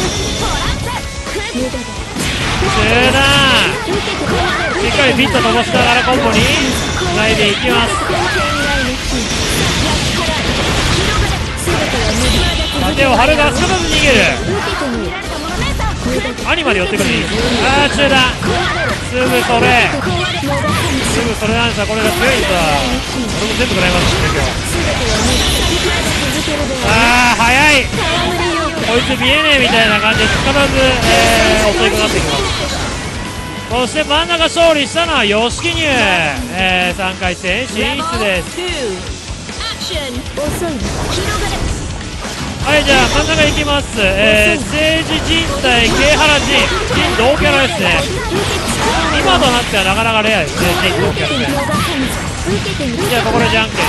中段。しっかりピッと飛ばしながらコンボにつないでいきます。手を張るがすかさず逃げる。アニマで寄ってくる。あー、中段。 すぐそれすぐそれなんですよ。これが強いんさ。俺も全部食らいましたね今日。あー早い、こいつ見えねえみたいな感じで必ず、えー、襲いかかってきます。そして真ん中勝利したのは吉木乳、えー、さんかい戦進出です。はい、じゃあ真ん中いきます。えー、政治陣対慶原陣、陣同キャラですね。今となってはなかなかレアですね、陣同キャラで。じゃあここでじゃんけん。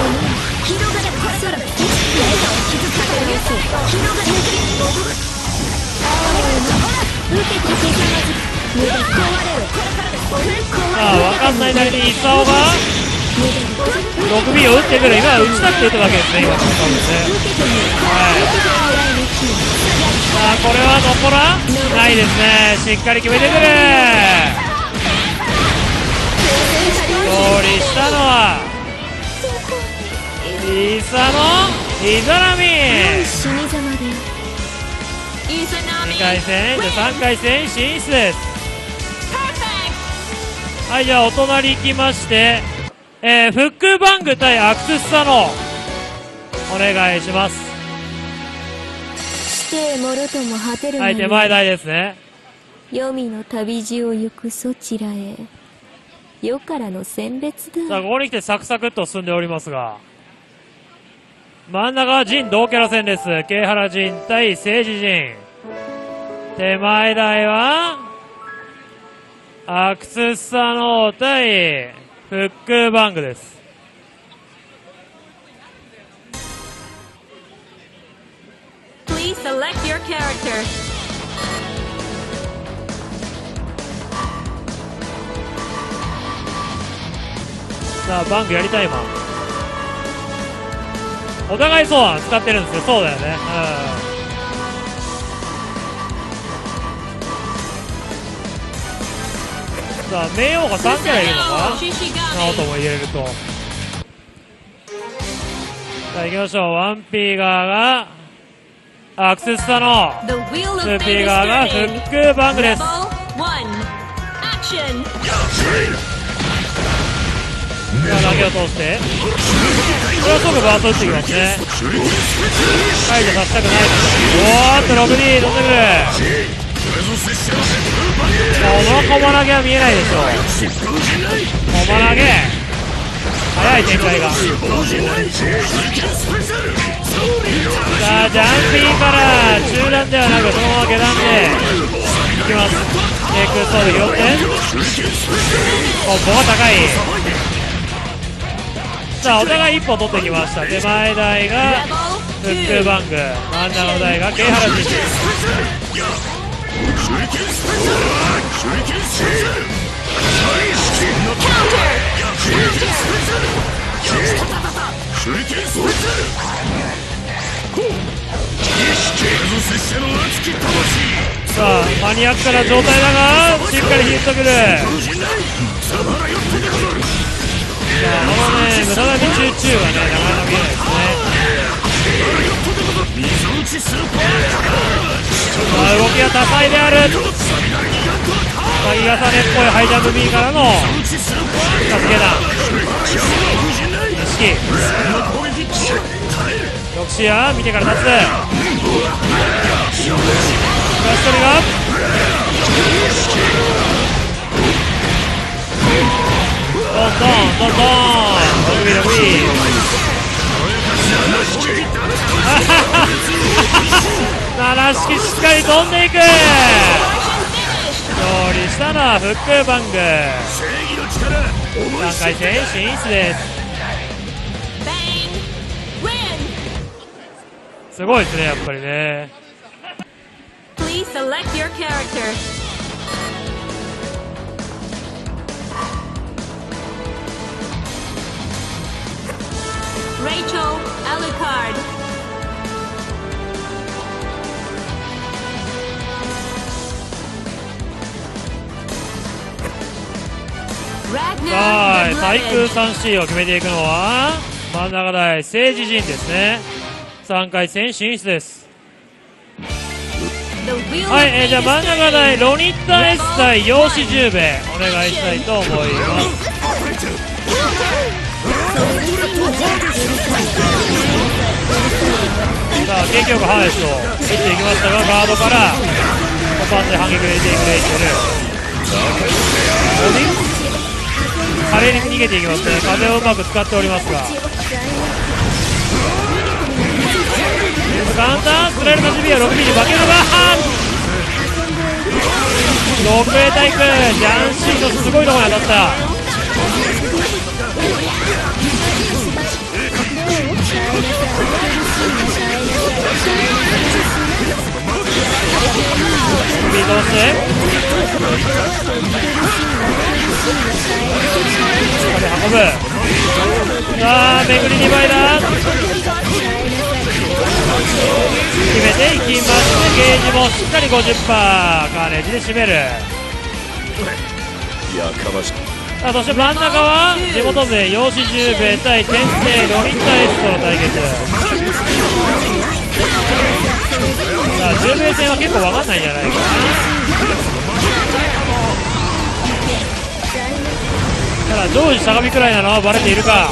さあ分かんないなりに功が ろくビー を打ってくる。今は打ちたくて打つわけですね、今のそうですね。はい、さあこれは残らないですね。しっかり決めてくる。勝利したのはイサのイザナミ。にかい戦、じゃさんかい戦進出です。はい、じゃあお隣行きまして、えー、フックバング対アクススサノお願いします。はい、手前台ですね。 黄泉の旅路を行くそちらへ。世からの選別だ。 さあここに来てサクサクっと進んでおりますが、真ん中は陣同キャラ戦です。慶原陣対政治陣。手前台はアクススサノー対フックバングです。 Please select your character. さあバングやりたいマン。お互いそうは使ってるんですよ。そうだよね。うん。さあ冥王がさんキャラいるのかな。直人も入れると。さあ行きましょう。ワンピー側がアクセスサノー、 The wheel of ツーピ fate ー is 側がフ turning. ックバングです。 Level one. Action. さあ投げを通してこれは即バースト打ってきますね。解除させたくないです。おーっと ろくディー 飛んでくる。この駒投げは見えないでしょう。駒投げ早い展開が。さあジャンピーから中段ではなくそのまま下段でいきます。エクストール拾ってコンボが高い。さあお互い一本取ってきました。手前台がフックバング、真ん中の台が慶原陣です。さあマニアックな状態だがしっかりヒットくる。さあこのね無駄な道中はねなかなか見えないですね。さあ動きが多彩である。鍵重ねっぽいハイジャンプ B からの助け弾。錦ロクシア見てから立つ。フラストリがドンドンドンドンログビーログビー七式しっかり飛んでいく。勝利したのはフックバング。さんかい戦進出です。すごいですねやっぱりね。 Please select your character. Rachel Alucard. Ragnar さあ the 対空 Blooded. さんシー を決めていくのは真ん中台政治陣ですね。さんかい戦進出です。 はい、えー、じゃあ真ん中台ロニッタ S 対ヨシ十兵衛お願いしたいと思います。さあ元気よくハーネスを打っていきましたが、ガードからトパンで反撃を入れていくレイチェル。華麗に逃げていきますね。風をうまく使っておりますが、カウンタースライルの守備はろくビーに負けるがろくエタイクジャンシーのすごいところに当たった。首通して運ぶ。さあめぐりにばいだ。決めていきますね。ゲージもしっかり ごじゅっパーセント カーネージで締める。 やかましい。 さあそして真ん中は地元勢ヨシ十兵衛対天帝ロニッタ S との対決。さあ十兵衛戦は結構分かんないんじゃないかな。ただ常時相模くらいなのはバレているか。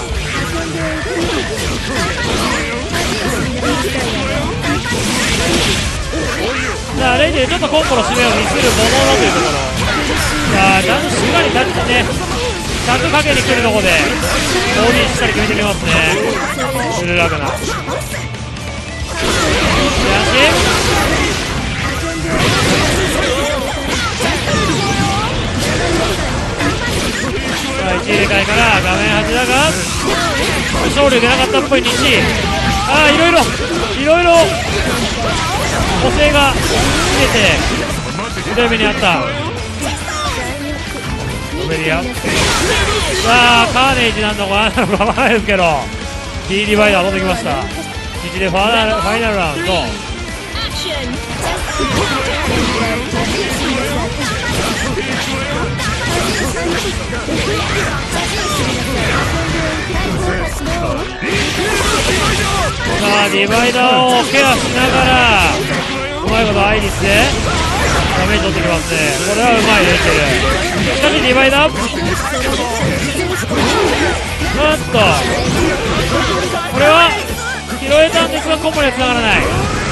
さあレイジでちょっとコンボの締めをミスるもののというところ。さあちゃんとしっかりタッチね尺かけに来るところで オーディー しっかり決めてきますね。ウルラグナさあいち入れ替えから画面端だが勝利出なかったっぽい西。ああいろいろいろいろ補正が出て腕目にあったオメリア。さあカーネージなんのかなのかわからないですけど D リバイダー飛んできました。いちでファイナル、ファイナルラウンド。さあディバイダーをケアしながらうまいことアイリスでダメージ取ってきますね。これはうまいレイチェル。しかしディバイダーなんとこれは拾えたんですがコンボにはつながらない。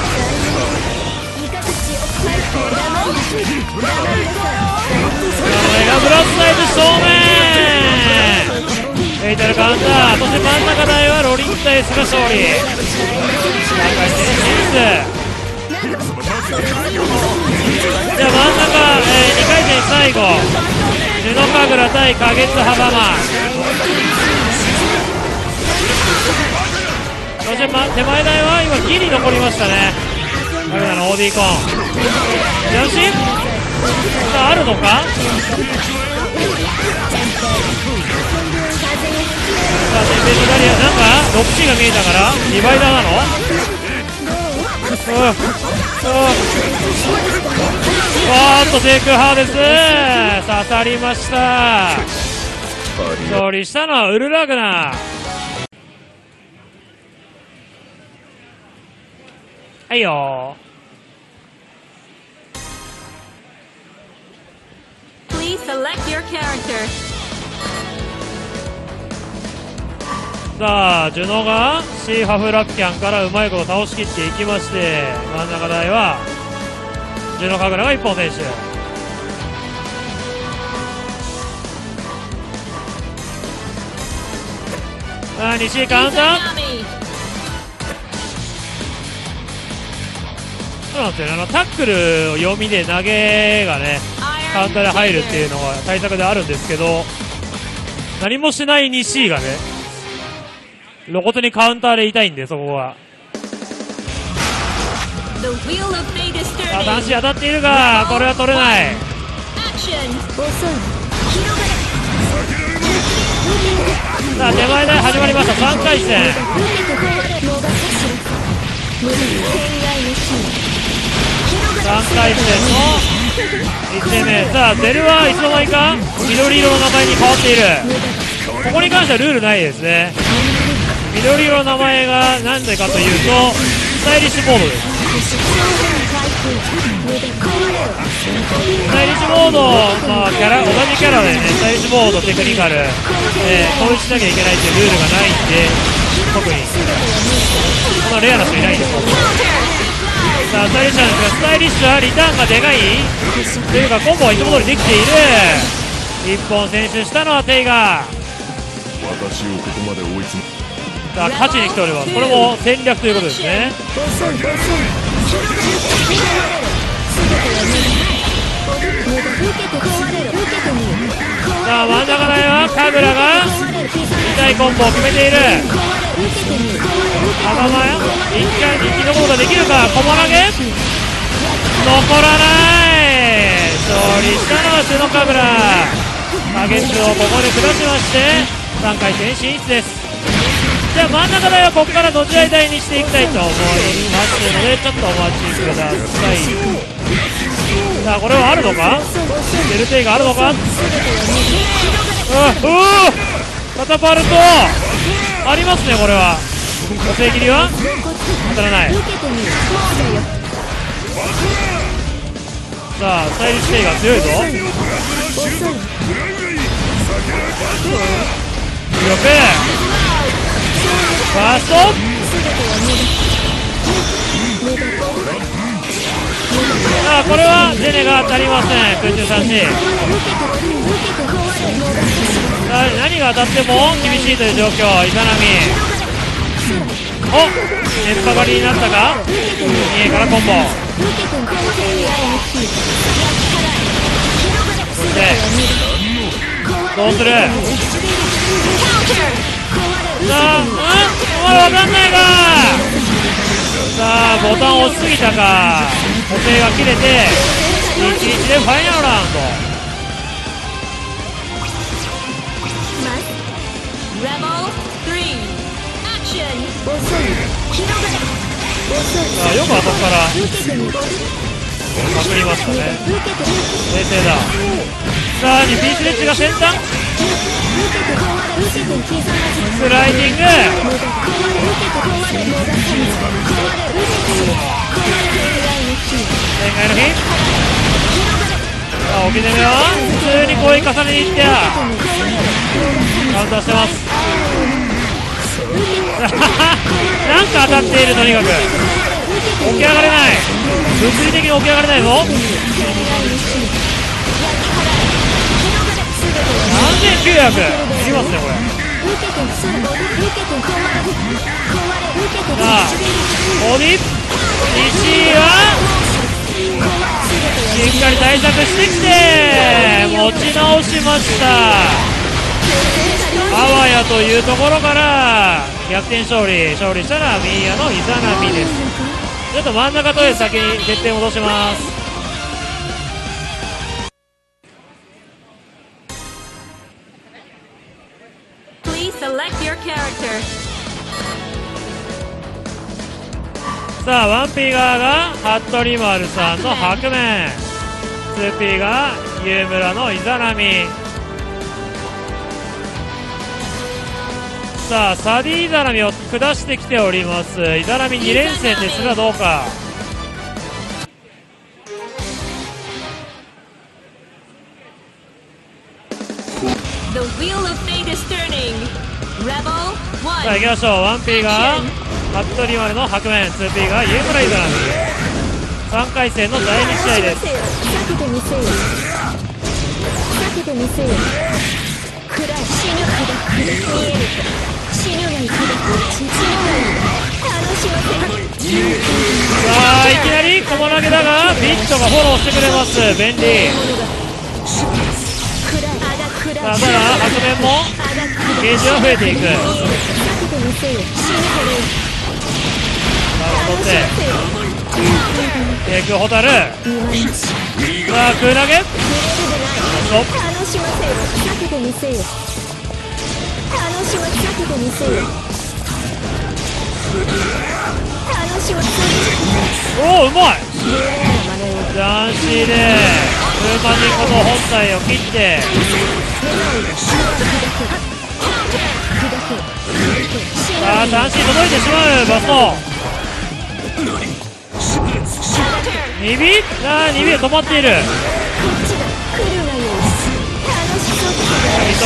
これがブラスサイズ正面レイチェルカウンター。そして真ん中台はロリンタ S が勝利。さんかい戦進出。じゃあ真ん中、えー、にかい戦最後布神楽対花月幅間。そして、ま、手前台は今ギリ残りましたね。カメラの オーディー コンジャンシーさああるのか。さあ全米のダリアなんか ろくシー が見えたからディバイダーなの。うんうんわーっとテイクハーです。刺さりました。勝利したのはウルラグナー。はいよー。 Please select your character. さあジュノがシーファフラッキャンからうまいこと倒しきっていきまして、真ん中台はジュノカグラが一本選手。さあ西カウンター。そうなんですよね、あのタックルを読みで投げがねカウンターで入るっていうのが対策であるんですけど、何もしない西がね露骨にカウンターで痛いんで、そこはさあ男子当たっているがこれは取れない。さあ手前台始まりました。さんかい戦さんかい戦のいち戦目。さあゼルはいつの間にか緑色の名前に変わっている。ここに関してはルールないですね。緑色の名前が何でかというとスタイリッシュモードです。 スタイリッシュモード、まあ、キャラ同じキャラでね、スタイリッシュモード、テクニカル、えー、攻撃しなきゃいけないっていうルールがないんで、特にこのレアな人いないんですよ。さあ、スタイリッシュなんですが、スタイリッシュはリターンがでかいというか、コンボはいつも通りできている。いっぽん先取したのはテイガー。 私をここまで追い詰めさあ、勝ちに来ております。これも戦略ということですね。さあ、真ん中台はカグラが痛いコンボを決めている。頭や一回に生き残ることができるか。小物投げ残らない。勝利したのはシュノカグラ。タゲツをここで下しましてさんかい戦進出です。じゃあ真ん中台はここからどちら台にしていきたいと思いますので、ちょっとお待ちください。さあ、これはあるのか。デルテイがあるのか。ううカタパルトありますね。これは補正切りは当たらない。さあ、スタイリッシュテイが強いぞ。よくファースト。さあ、これはゼネが当たりません。空中三振。さあ、何が当たっても厳しいという状況。イザナミお熱波狩りになったか。にえからコンボ。そしてどうする。さあ、うん、お前わかんないか。さあ、ボタン押しすぎたか。補正が切れていちいちでファイナルラウンド。さあ、よくあそこからまくりましたね。冷静だ。さあにピースレッジが先端スライディング。前回の日。さあ、置き攻めは普通に攻撃重ねにいってやカウンターしてます。なんか当たっている。とにかく起き上がれない。物理的に起き上がれないぞ。さんぜんきゅうひゃくいきますねこれ。さあ、ボディ石井はしっかり対策してきて持ち直しました。あわやというところから逆転勝利。勝利したらミーヤのイザナミです。ちょっと真ん中とで先に決定戻します。さあ、ワンピー側が服部丸さんの白面、ツーピーがユームラのイザナミ。さあ、サディイザナミを下してきております。イザナミに連戦ですがどうか。さあ、行きましょう。ワンピーが服部丸の白面、ツーピーがユームライザナミ。さんかい戦のだいに試合です。さあ、いきなり小物投げだがビットがフォローしてくれます。便利。さあ、ただ白面もゲージは増えていく。さあ、戻ってテイクホタル。さあ、空投げストップ。おお、うまい。ジャンシーで数万人この本体を切ってさあ、ジャンシー届いてしまう。バストにびあーにびで止まっている。 こっちだ来るがよい楽しそうだえっと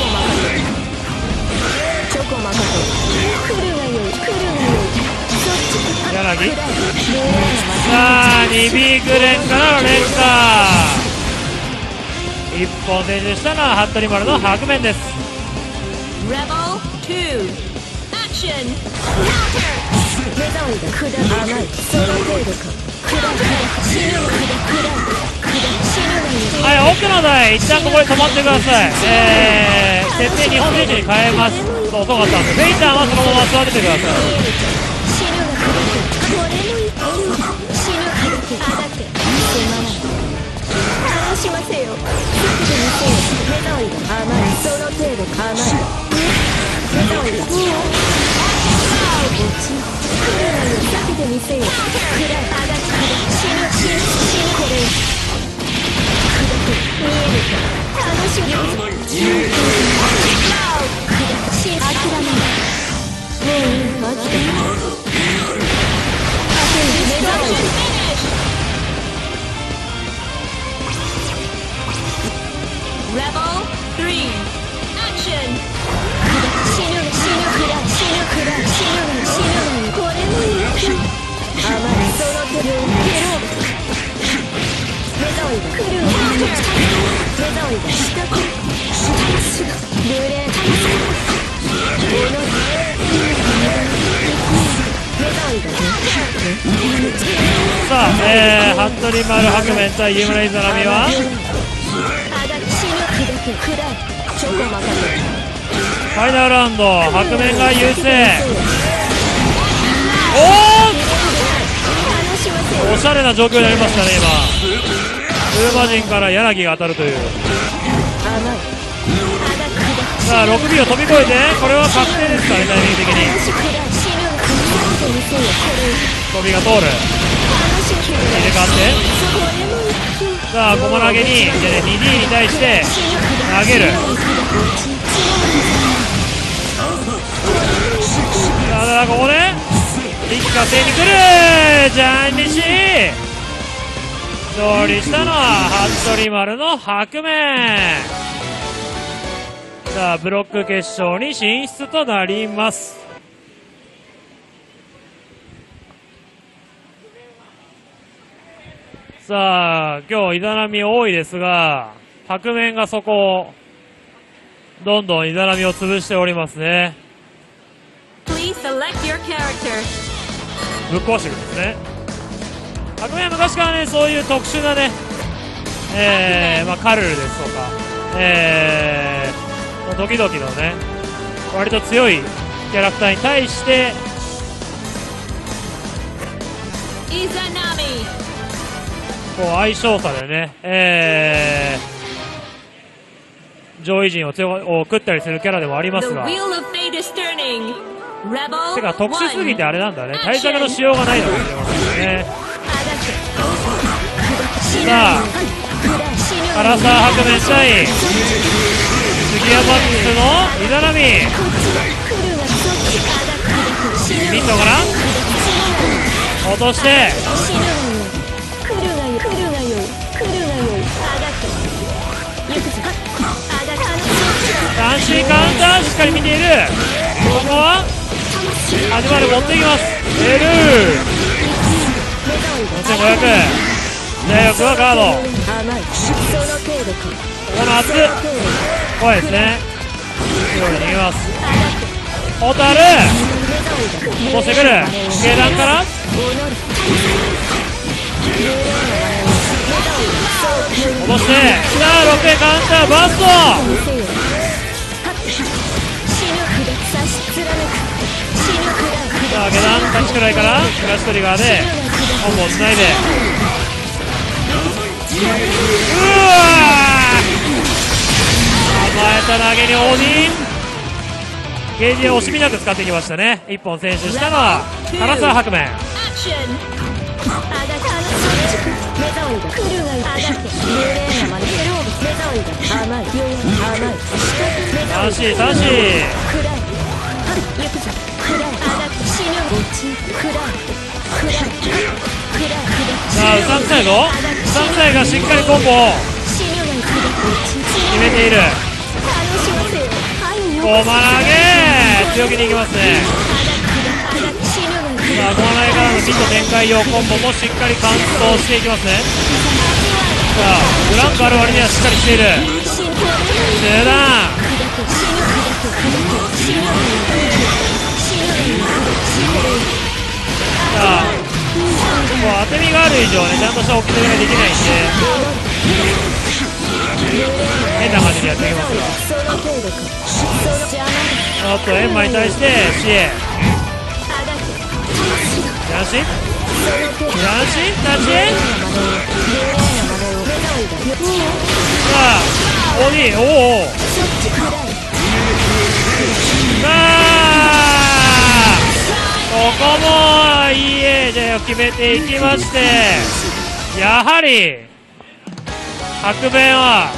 チョコマカトチョコマカト来るがよい来るがよいそっち柳暗いさあにびグレンからの連鎖。一本先取したのは服部丸の白面です。 Rebel two. Action. 目障りだくだ甘いその程度かくだくだ死ぬのくだくだくだ死ぬがよいはい、奥の台一旦ここで止まってください。えー、設定日本選手に変えます。遅かったんでフェイターはそのまま座っててください。 死ぬがくだけこれもいい死ぬくだけあだけすまない楽しませよすぐで見せよ目障りだ甘いその程度か甘い目障りだ落ち来るがよ避けてみせよくらいあだけくだ死ぬ死ぬ死ぬこれくだけ見えるか楽しみくだ死ぬ諦めないもういい飽きた Rebel three. Action. 死ぬ死ぬくらい死ぬくらい死ぬが死ぬがこれもいい甘いその手でゲロ目障りだ来る目障りだ下くるルレン目障りださあ、えー、服部丸白面対湯村イザナミはあだ死ぬくだけくらいチョコマカトファイナルラウンド白面が優勢。おお、おしゃれな状況になりましたね。今ウーマ人から柳が当たるという。さあろくビーを飛び越えてこれは確定ですかね。タイミング的に飛びが通る。入れ替わってさあ駒投げに にディー に対して投げる。さあだからここで一過性に来るジャンリシー勝利したのは服部丸の白面。さあブロック決勝に進出となります。さあ今日イザナミ多いですが白面がそこをどんどんイザナミを潰しておりますね。 Please select your character. ぶっ壊してるんですね。白面は昔からねそういう特殊なね、えーまあ、カルルですとか、えー、時々のね割と強いキャラクターに対してイザナミ。 こう相性差でね、えー、上位陣を強を食ったりするキャラでもありま The すが、 wheel of fate is turning. Rebel てか特殊すぎてあれなんだね、 one. 対策のしようがないのかもしれませんね。さあ唐沢白面対杉山マックスのイザナミミントから落として三振カウンターしっかり見ている。ここは始まる持っていきます。エルーよんせんごひゃく大学はガード。この圧怖いですね。後ろに逃げます。ホタル落としてくる。下段から落としてさあろくえんカウンターバースト。さあ下段タッチくらいからクラッシュトリガーでコンボをつないで、うわー甘えた投げにオーディンゲージを惜しみなく使ってきましたね。いっぽん先取したのは唐沢白面。楽しい楽しい。さあ後ろさんくさいぞ。さんくさいがしっかりコンボを決めている。コマ投げ強気にいきますね。さあコマ投げからのピンと展開用コンボもしっかり完走していきますね。さあブランクある割にはしっかりしている。中段さあもう当て身がある以上ねちゃんとした置き攻めができないんで変な感じでやっていきますが、おっとエンマに対してシエフランシフランシ立ちエさあ オーディー おおさあここも イーエー でを決めていきまして、やはり白弁は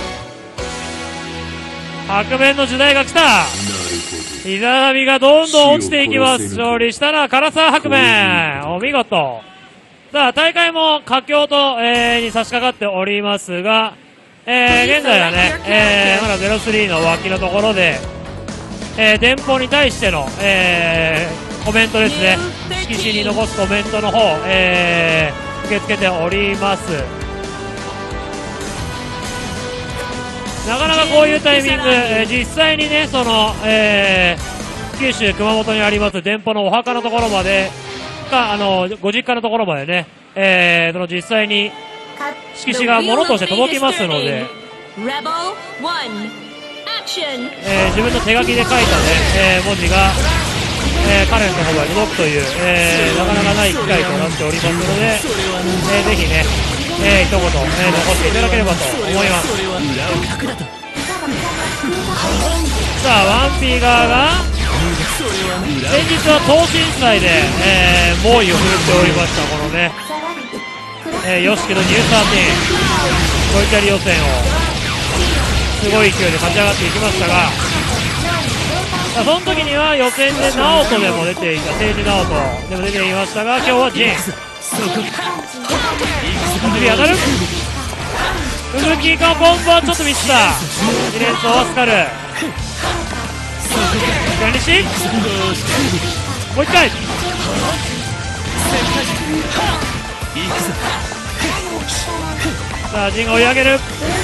白弁の時代が来た。膝並みがどんどん落ちていきます。勝利したのは唐沢白弁、お見事。さあ大会も佳境と、えー、に差し掛かっておりますが、えー、現在はね、えー、まだゼロスリーの脇のところで、えー、電報に対しての、えー、コメントですね、色紙に残すコメントの方、えー、受け付けております。なかなかこういうタイミング、えー、実際にねその、えー、九州熊本にあります電報のお墓のところまでかあのご実家のところまでね、えー、その実際に色紙が物として届きますので、えー、自分の手書きで書いた、ねえー、文字が、えー、彼のところまで届くという、えー、なかなかない機会となっておりますので、えー、ぜひね、えー、一言、えー、残していただければと思います。さあワンピー側が先日は東震祭で、えー、猛威を振るっておりましたこのね、えー、ヨシキのニューサーティートイキャリ予選をすごい勢いで勝ち上がっていきましたが、その時には予選でナオトでも出ていた政治ナオトでも出ていましたが、今日はジン首当たる動きかコンボはちょっとミスった。に連走はスカル左にしもう一回さあジンが追い上げる。し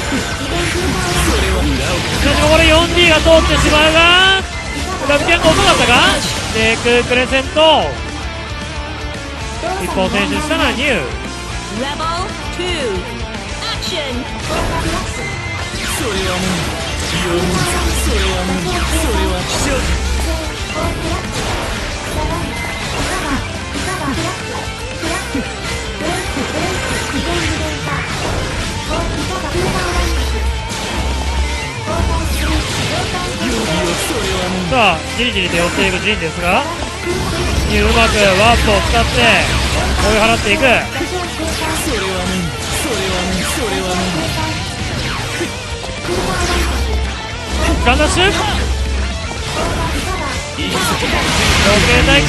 かしここで よんディー が通ってしまうがラブキャンが遅かったか。デーククレセント一本選手したのはニューさあじりじりと寄っていくジンですが、ニューうまくワープを使って追い払っていく。ガンダッシュろく連タイク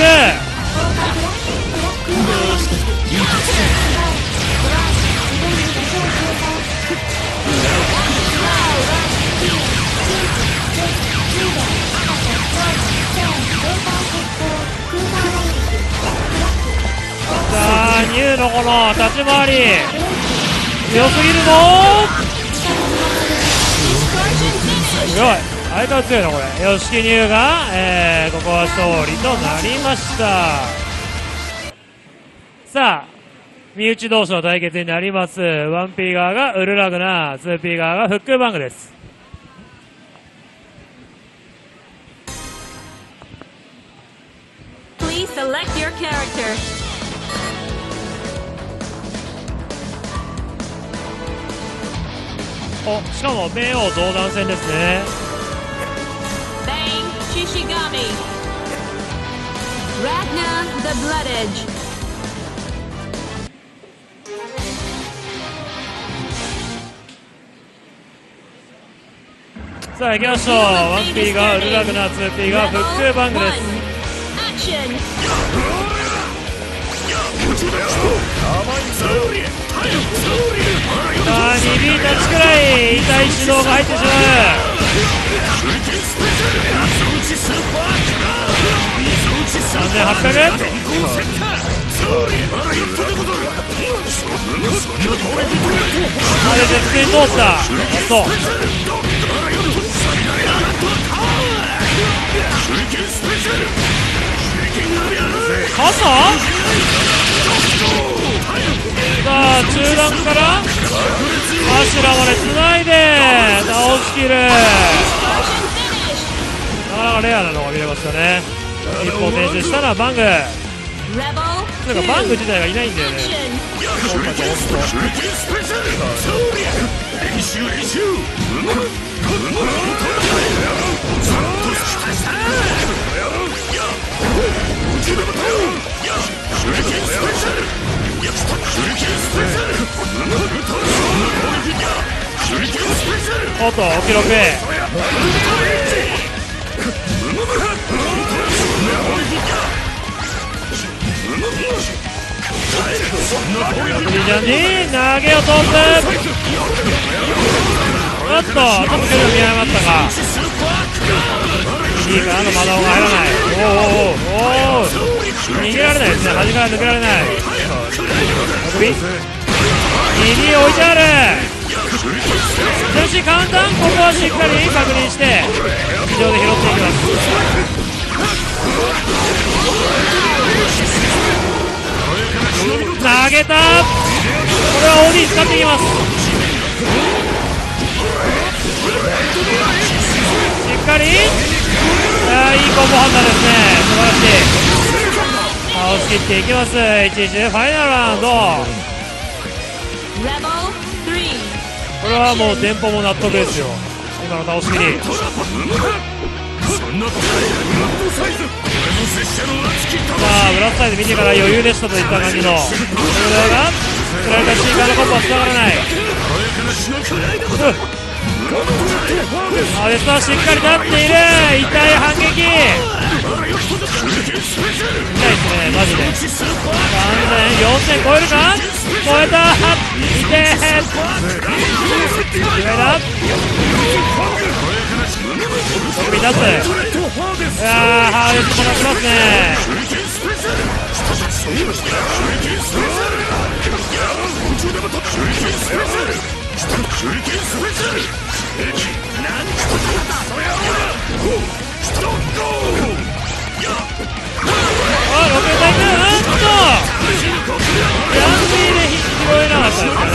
さあニューのこの立ち回り強すぎるぞー。すごい相変わらず強いなこれ。吉木ニューが、えー、ここは勝利となりました。さあ身内同士の対決になります。 ワンピー 側がウルラグナー、 ツーピー 側がフックバングです。 Please select your character. おしかも冥王同団戦ですね。 Bang Shishigami. Ragnar the Blood Edge. さあ行きましょう。 ワンピー がウルラグナー、 ツーピー がフックバングです。 Action. さあにビータッチくらい痛い指導が入ってしまう。さんぜんはっぴゃく。あれで普通に通った。あそう傘。さあ中段から柱までつないで倒しきる。なかなかレアなのが見れましたね。一歩転生したのはバング。なんかバング自体がいないんだよね。おっと記録ジャンに投げを通す。おっとちょっと距離を見誤ったか。いいからのマダオが入らない。おおおお逃げられないですね。端から抜けられない。首に置いてある。しかし簡単。ここはしっかり確認して非常で拾っていきます。投げた。これは オーディー 使っていきます。しっかり。あいいコンボ判断ですね。素晴らしい。倒しきっていきます。いちいちでファイナルラウンド。これはもうテンポも納得ですよ。今の倒しきり。さあブラスサイド見てから余裕でしたといった感じの。これがスライダーシーカーのコンボはつながらない。アデスはしっかり立っている。痛い反撃。痛いですねマジで。さんぜんよんせん超えるか。超えた。痛え。意外だ。飛び出す。いやーハーレスもなきますね。あロケットいく。うんとヤンディで拾えなかったですかね。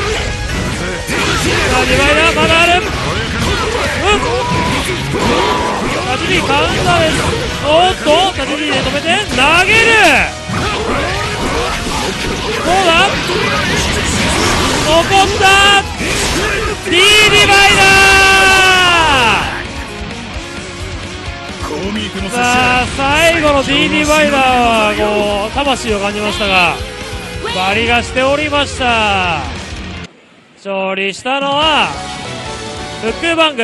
さあにばいだ。まだある。うんタチビカウンターです。おっとタチビで止めて投げる。どうだ。残った。 D リバイダー。さあ最後の D リバイダーはもう魂を感じましたがバリがしておりました。勝利したのはフックバング。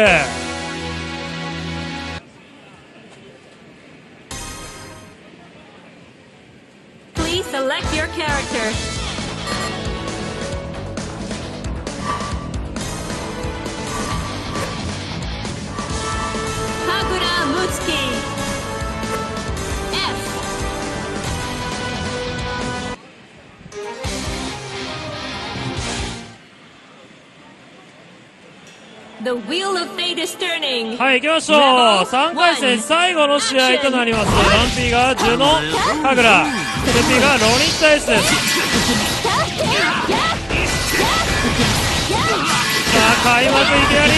Please select your character. Kagura Mutsuki. F. The wheel of fate is turning. はい、行きましょう。さんかい戦最後の試合となります。ランピーがジュノ、カグラ、テピーがロニッタ S です。さあ、開幕いきなり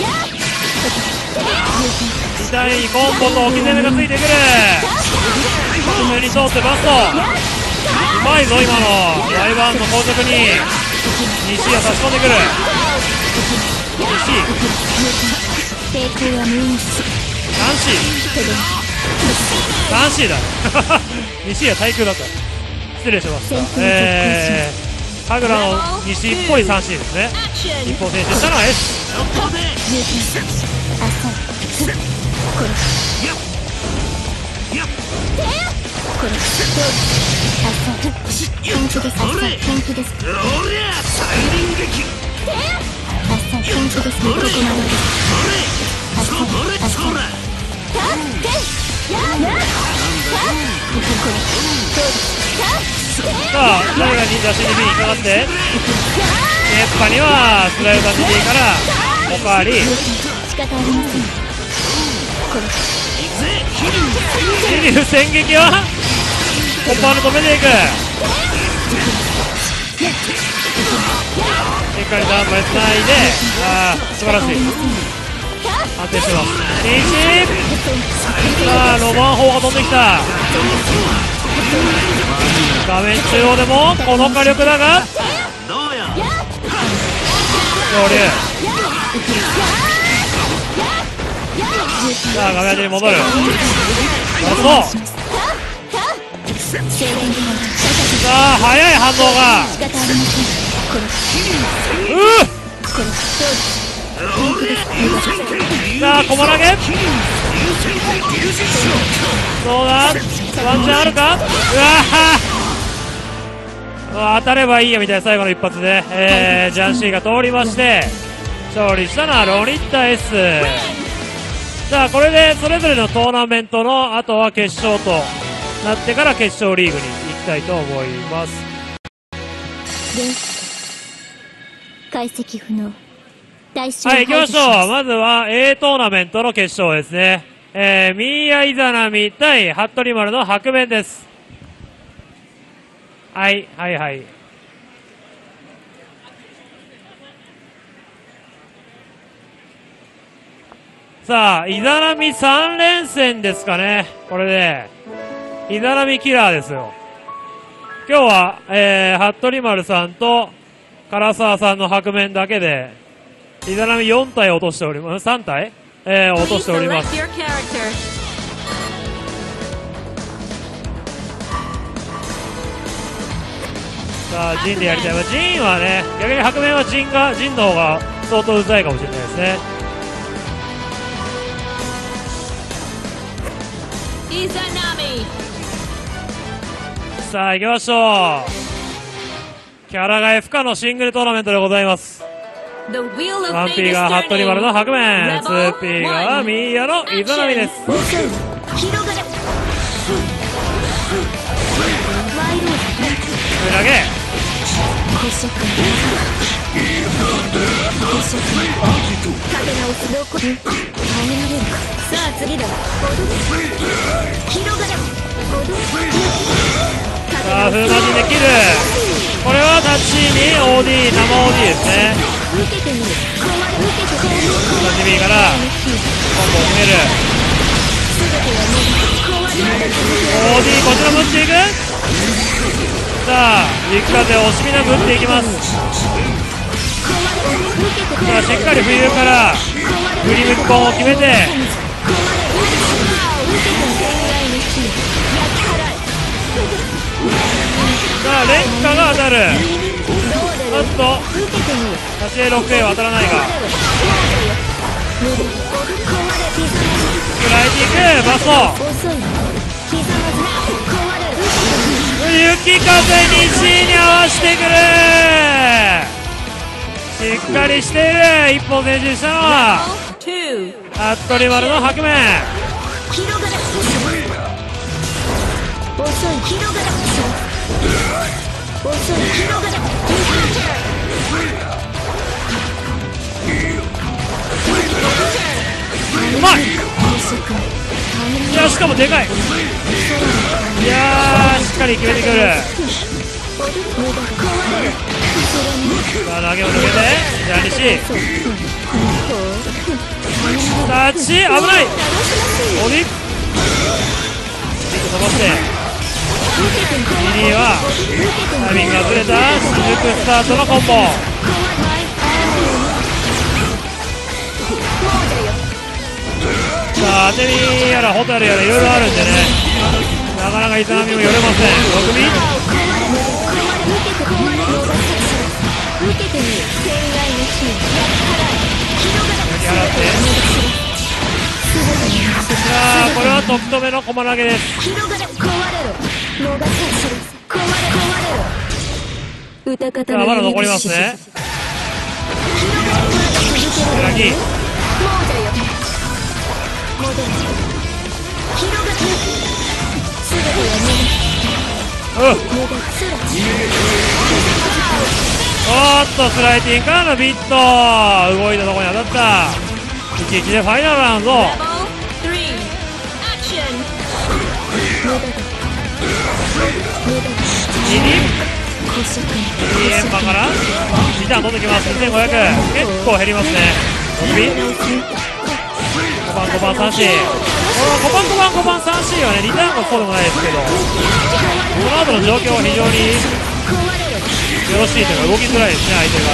痛いコンボと置き攻めがついてくる。上に通ってバスト。うまいぞ、今のライバーンの後続に西が差し込んでくる。西抵抗は無意味。 ナンシーナンシーだ西が対空だった。失礼しました。えー、神楽の西っぽい スリーシー ですね。一方選手したのは S。 ここれどう浅い本気です浅い本気です浅い本気ですここまでです浅い浅いたってややこここれどうですさあ誰が忍者 シーディービー にかかって熱波にはスライド シーディー からおかわり仕方ありませんこれシリウ戦撃はコンパウンド止めていくしっかりダンバでつないでああ素晴らしい安定してます禁止さあロマン砲が飛んできた画面中央でもこの火力だが上流さあ画面上に戻るラストさあ速い反応が仕方ありませんこれうーこれどうですさあ、小投げどうだワンチャンあるかうわー当たればいいよみたいな最後の一発で、えー、ジャンシーが通りまして勝利したのはロニッタ S。 さあこれでそれぞれのトーナメントのあとは決勝となってから決勝リーグに行きたいと思います。 で解析不能大衆はい、行きましょう。まずは A トーナメントの決勝ですね。えー、ミーヤイザナミ対服部丸の白面です。はい、はい、はい。さあ、イザナミさん連戦ですかね。これで、イザナミキラーですよ。今日は、えー、服部丸さんと唐沢さんの白面だけで、イザナミよん体落としております。さん体えー、落としております。さあ、ジンでやりたい。ジンはね、逆に白面はジンが、ジンの方が相当うざいかもしれないですね。さあ、行きましょう。キャラ替え不可のシングルトーナメントでございます。ワンピーが服部丸の白面、ツーピーがミーヤのイザナミです。これだけさあ次ださあ、風魔人で切る。これはタッチに オーディー、生 オーディー ですね。タッチ B からコンボを決める。オーディー こちらも打っていく。さあ、陸風を惜しみなく打っていきます。さあ、しっかり冬からグリムッコンを決めて、さあ、連火が当たる。あっと、立ち絵 ろくエー は当たらないが。食らえていく、バスト。雪風西に合わせてくる。しっかりしている。一本前進したのは服部丸の白面。うまい。いや、しかもでかい。いやー、しっかり決めてくる。さあ、投げを抜けてじゃあ西タッチ危ない。オリック飛ばしてミニはタイミングがずれたシルクスタートのコンボ。さあ、当て身やらホタルやらいろいろあるんでね、なかなかイザナミも寄れません。ろくミ焼き払って、さあこれはトップ止めの駒投げです。 もがきしろ壊れ壊れろ歌方のさあまだ残りますね。裏切り亡者よ戻れ広がって全てはうん無駄無駄つらおーっとスライティンからのビット動いたところに当たった。いちいちでファイナルラウンド。 無駄だ無駄だにに古色に円盤からリターン取ってきます。にせんごひゃく結構減りますね。伸びごばんごばんさんシー、ごばんごばんごばんさんシーはねリターンがそうでもないですけど、この後の状況は非常によろしいというか動きづらいですね。相手側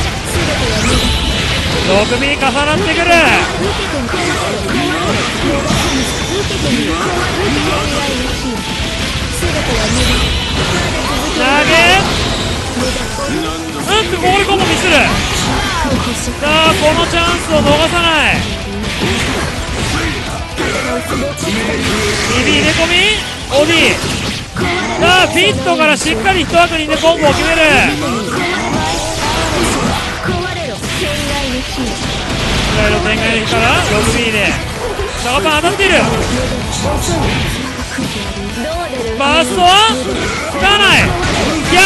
はろく組重なってくる。投げうんとゴールコンボミスる。さあこのチャンスを逃さない。指入れ込み オーディー さあフィットからしっかり一枠にねコンボを決める。スライド展開から ろくビー でサガパン当たっている。バーストはつかない。柳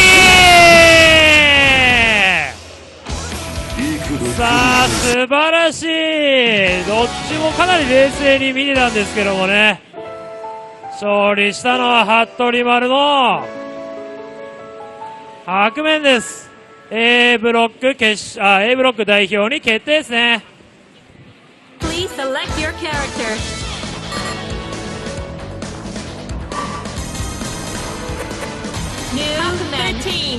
さあ素晴らしい。どっちもかなり冷静に見てたんですけどもね、勝利したのは服部丸の白面です。 A ブロック決あ A ブロック代表に決定ですね。 Please select your character. New thirteen.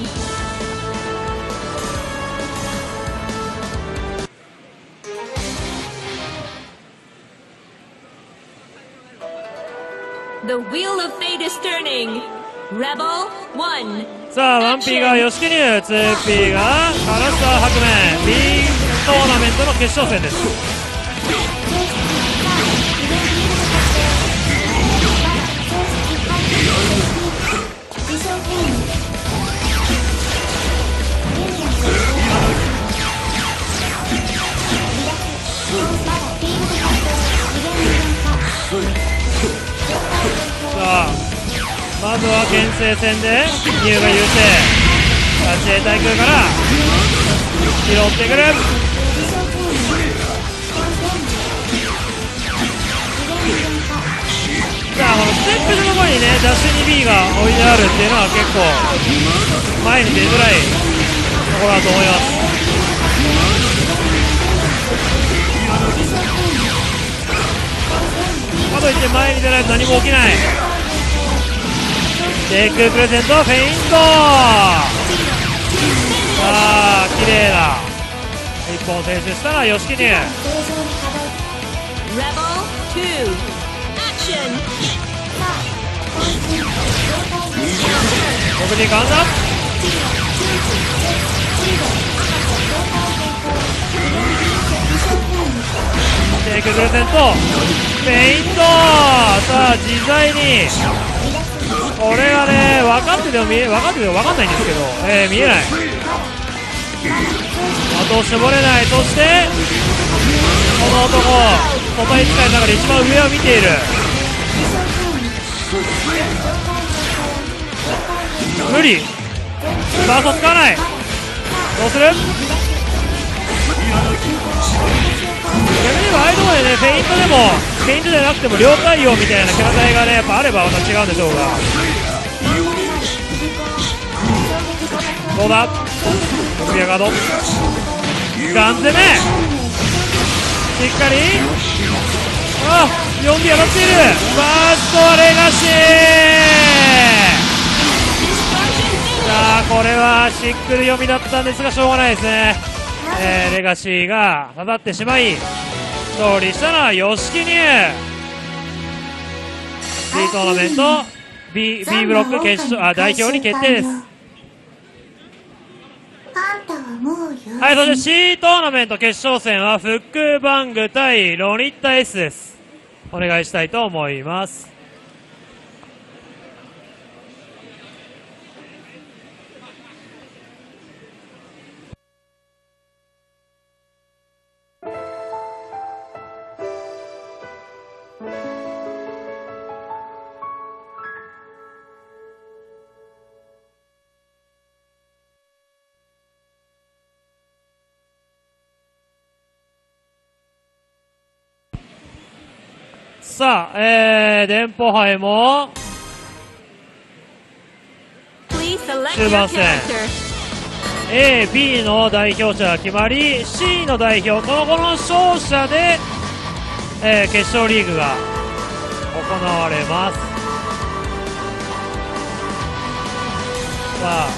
The wheel of fate is turning. Rebel one. さあ ワンピー が吉木入 ツーピー が唐沢白面 B トーナメントの決勝戦です。さあまずは牽制戦でニューが優勢。立ち絵対空から拾ってくる。さあこのステップのところにねダッシュ にビー が置いてあるっていうのは結構前に出づらいところだと思います。かといって前に出ないと何も起きない。低空プレゼントフェイント。さあ綺麗な一本選手したら吉木入。 Rebel two. Action. 僕にガンダ低空プレゼントフェイント。さあ自在にこれがね分かってても見え分かってても分かんないんですけど、えー、見えない。的を絞れない。そしてこの男個体使いの中で一番上を見ている。無理。バースト使わない。どうする。逆に言えばああいうところでねフェイントでもフェイントじゃなくても両対応みたいなキャラ体がねやっぱあればまた違うんでしょうが。どうだクリアガードガン攻めしっかりあよんビー当たっている。バーストレガシー。さあこれはシックル読みだったんですがしょうがないですね。えー、レガシーが当たってしまい勝利したのは吉木入。 B トーナメント B, B ブロック決勝あ代表に決定です。はい、そして C トーナメント決勝戦はフックバング対ロニッタ S です。お願いしたいと思います。 さあ、えー、電波杯も Please select 終 your 盤戦 character. A、B の代表者が決まり C の代表、このこの勝者で、えー、決勝リーグが行われます。さあ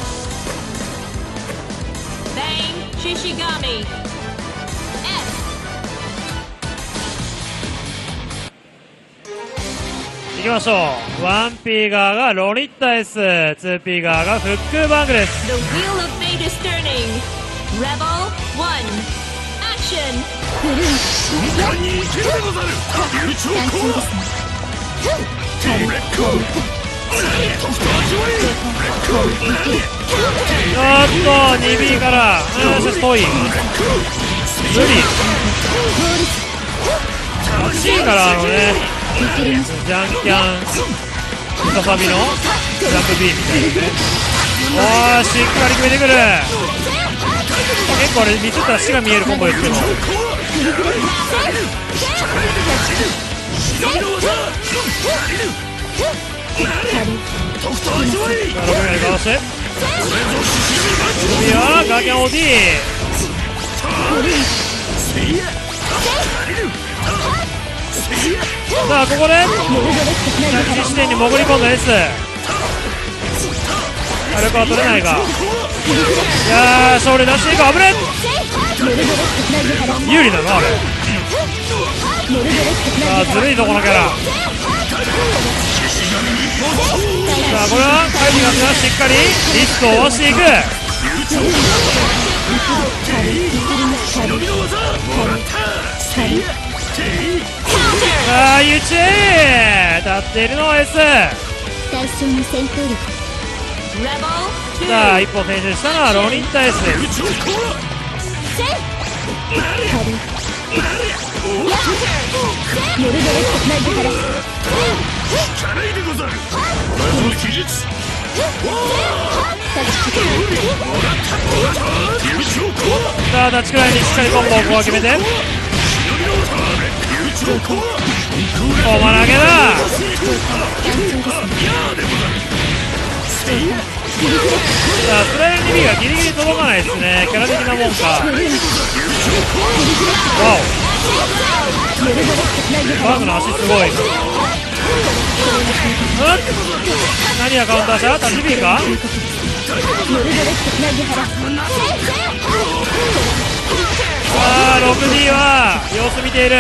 Bang Shishigami. S. いきましょう。 ワンピー 側がロリッタ S、 ツーピー 側がフックバンクです。 The wheel of fate is turning. Rebel one. Action. おっと にビー からうんそして遠い無理 C からあのねジャンキャンムササビのジャンプ B みたいなね。おーしっかり決めてくる。結構あれミスったら死が見えるコンボですけど、さあろくめでかわしていやーガーキャン オーディー。 さあここで着地地点に潜り込んだ S。 火力は取れないが、いやー勝利出していく。危ねっ有利だなあれ。さあずるいぞこのキャラ。さあこれはカイジがしっかりリスクを押していく。さあユチェ立っているのは S。 対象の戦闘力 Rebel two. さあ一歩転入したのはロニッタ S です。 モルドレットナイフハラさあ立ちくらいにしっかりコンボをここは決めておま投げだ。さあスライム にビー がギリギリ届かないですね。キャラ的なもんか。わおバグの足すごい。うん何がカウンターしたタッチ B か。さあ ろくディー は様子見ている。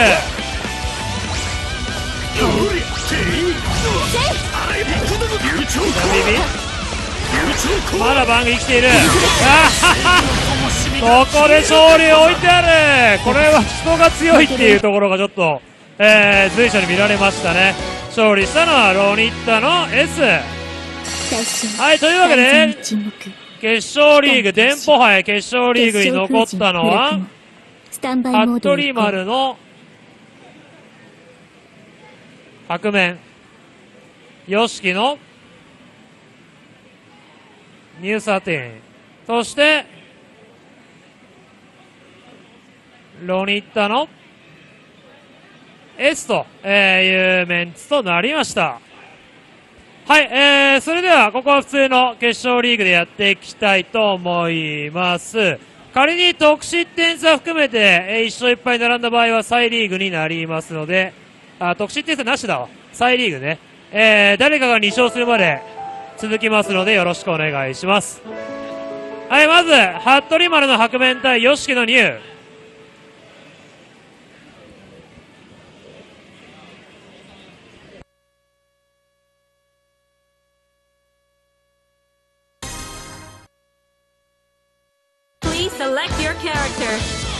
まだバング生きている。ここで勝利を置いてある。これは人が強いっていうところがちょっと、えー、随所に見られましたね。勝利したのはロニッタの S。 はいというわけで決勝リーグ電波杯決勝リーグに残ったのは服部丸の白面、YOSHIKIのニューサーティン、そしてロニッタの S と、えー、いうメンツとなりました。はい、えー、それではここは普通の決勝リーグでやっていきたいと思います。仮に得失点差含めて、えー、いっ勝いっ敗並んだ場合はサイリーグになりますので、あ、得失点差なしだわ。サイリーグね。えー、誰かがに勝するまで続きますのでよろしくお願いします。はい、まず、服部丸の白面対 YOSHIKI のニュー。 Please select your character.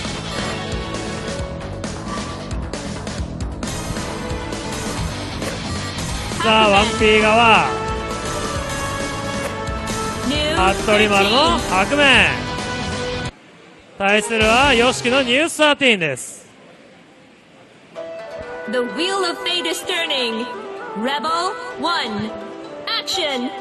さあ、ワンピー側。服部丸の白面。対するは YOSHIKI のニューサーティンです。 The wheel of fate is turning. Rebel one. Action.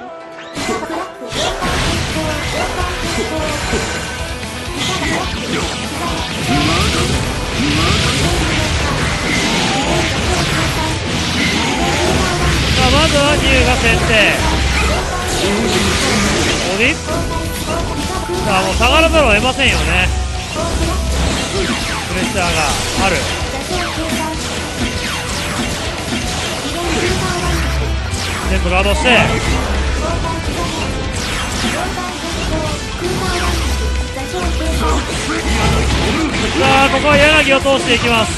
モまずはニューが先手。オディさあもう下がらざるを得ませんよね。プレッシャーがある。全部ガードして、さあここは柳を通していきます。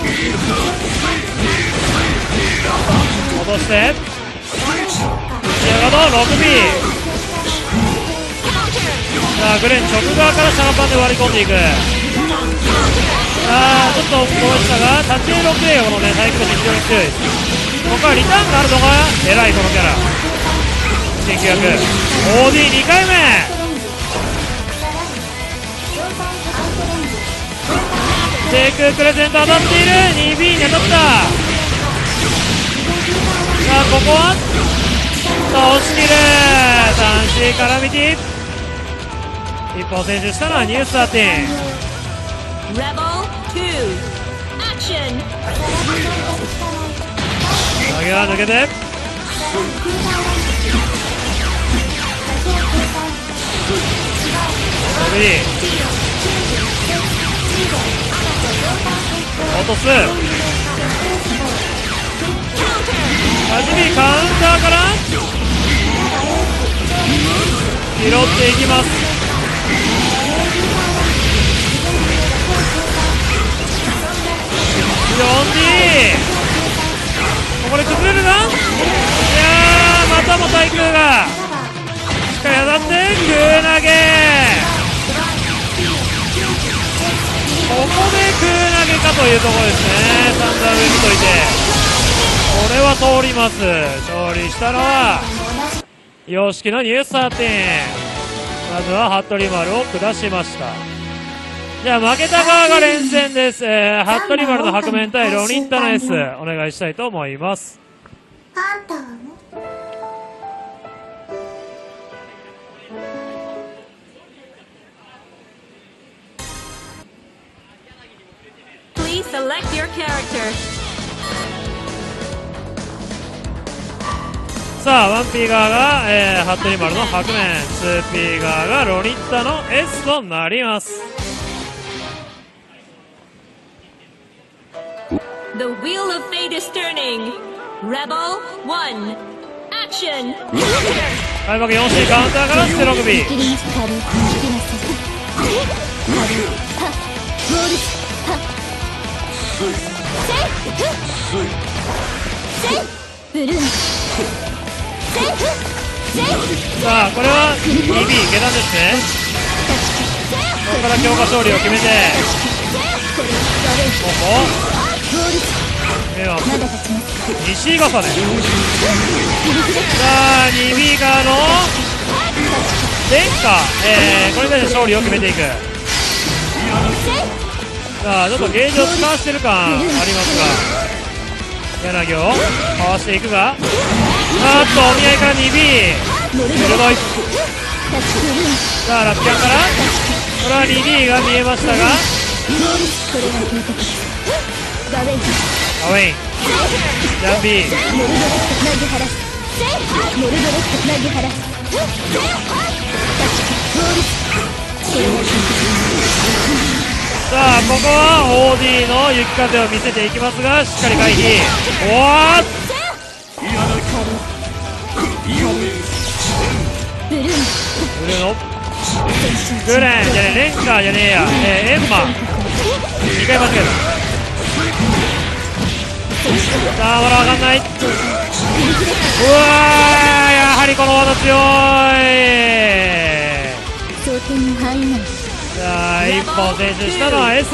落としてシアガード ろくビー。 さあグレン直側からシャラパンで割り込んでいく。さあちょっと思いましたがタッチ ろくエー がこのねサイクル非常に強い。ここはリターンがあるのが偉いこのキャラ。せんきゅうひゃく オーディーに 回目。低空プレゼント当たっている。 にビー に当たった。さあここは倒しきる。 スリーシー カラミティ。一本選手したのはニュースターティン。投げは抜けて落とす。はじめカウンターから拾っていきます。ジョンディここで崩れるな。いやーまたも対空がしっかり当たって空投げ。ここで空投げかというところですね。サンダーウェブといてこれは通ります。勝利したのはヨシキのニュースターティン。まずは服部丸を下しました。じゃあ負けた側が連戦です。えー、服部丸の白面対ロニッタの S お願いしたいと思います。 あんたはね。 Please select your character. さあ ワンピー 側が、えー、服部丸の白面、 ツーピー 側がロニッタの S となります。 The wheel of fate is turning. Rebel one. Action. 開幕 よんシー カウンターからステログビー。さあこれは にビー 下段ですね。ここから強化勝利を決めてここでは西重ね。さあ にビー 側の殿下、えー、これに対して勝利を決めていく。さあちょっとゲージを使わせてる感ありますが柳をかわしていくが、あーっとお見合いから にビー 鋭い。さあラッキャンからこれは にディー が見えましたがアウェインジャンビーさあここは オーディー の雪風を見せていきますがしっかり回避。おーっブルーノグレンじゃねえレンカーじゃねえや、えー、エンマにかい間違えた。さあまだ分かんない。うわーやはりこの技強い。さあ一本選手したのは S。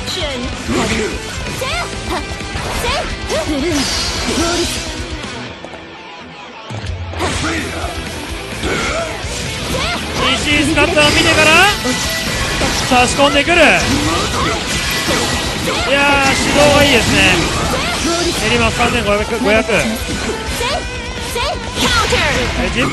イーシー スカッターを見てから差し込んでくる。いやー指導がいいですね。エリマスさんぜんごひゃく、ごひゃくエッジ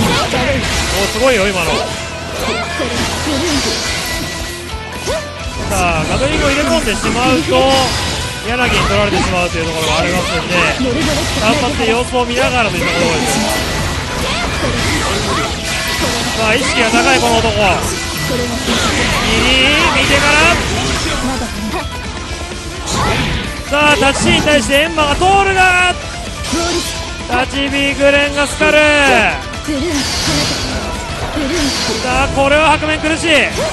おーすごいよ今の。 さあガトリングを入れ込んでしまうと柳に取られてしまうというところがありますので、頑張って様子を見ながらというところです。さあ意識が高いこの男、右見てからさあタッチに対してエンマが通るがタチビグレンがスカル、さあこれは白面苦しい。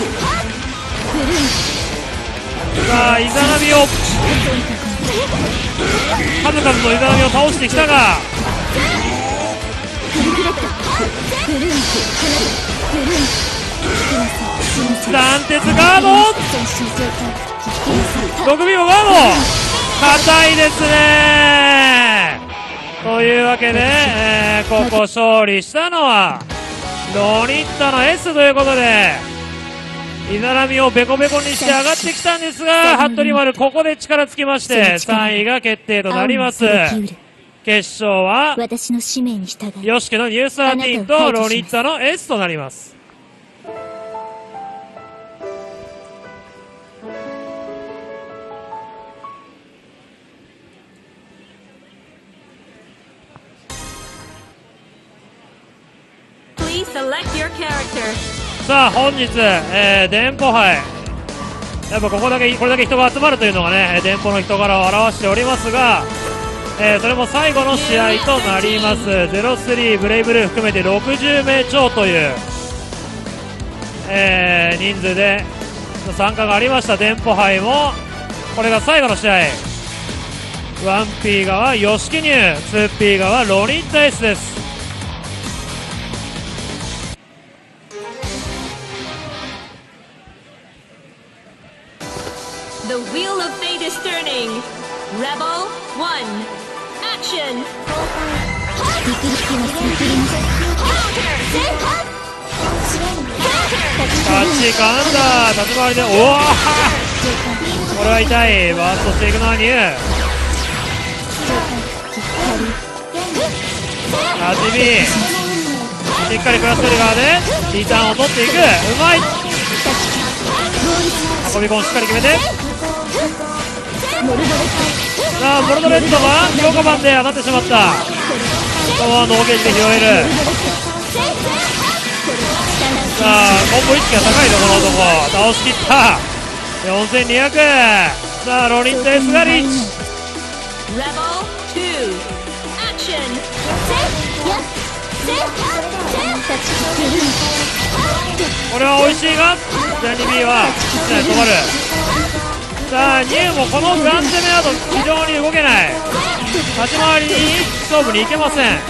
さあイザナミを数々のイザナミを倒してきたが断鉄ガードろくビーもガード硬いですね。というわけで、えー、ここ勝利したのはロニッタの S ということでイザナミをベコベコにして上がってきたんですが、服部丸ここで力尽きましてさんいが決定となります。決勝は私の使命に従いヨシケのニュースアーティーンとロニッタの S となります。さあ本日、えー、電報杯やっぱここだけこれだけ人が集まるというのがね電報の人柄を表しておりますが、えー、それも最後の試合となります。ゼロスリーブレイブルー含めてろくじゅうめい超という、えー、人数での参加がありました電報杯もこれが最後の試合。 ワンピー 側ヨシキニュー ツーピー 側ロニッタ S です。 The wheel of fate is turning. Rebel one. Action. タッチカウンター立ち回りでおおこれは痛い。バーストしていくのはニュータチビしっかりクラストリガーでリターンを取っていく。うまい運び込んしっかり決めてさあボルトレッドが強化版で当たってしまった。ここはノーゲージで拾える。さあコンボ意識が高いぞこの男。倒しきったよんせんにひゃく。さあロニッタ S がリーチ。これは美味しいがジャニー B は止まる。さあニューもこのガン攻めだと非常に動けない。立ち回りに勝負に行けません。さ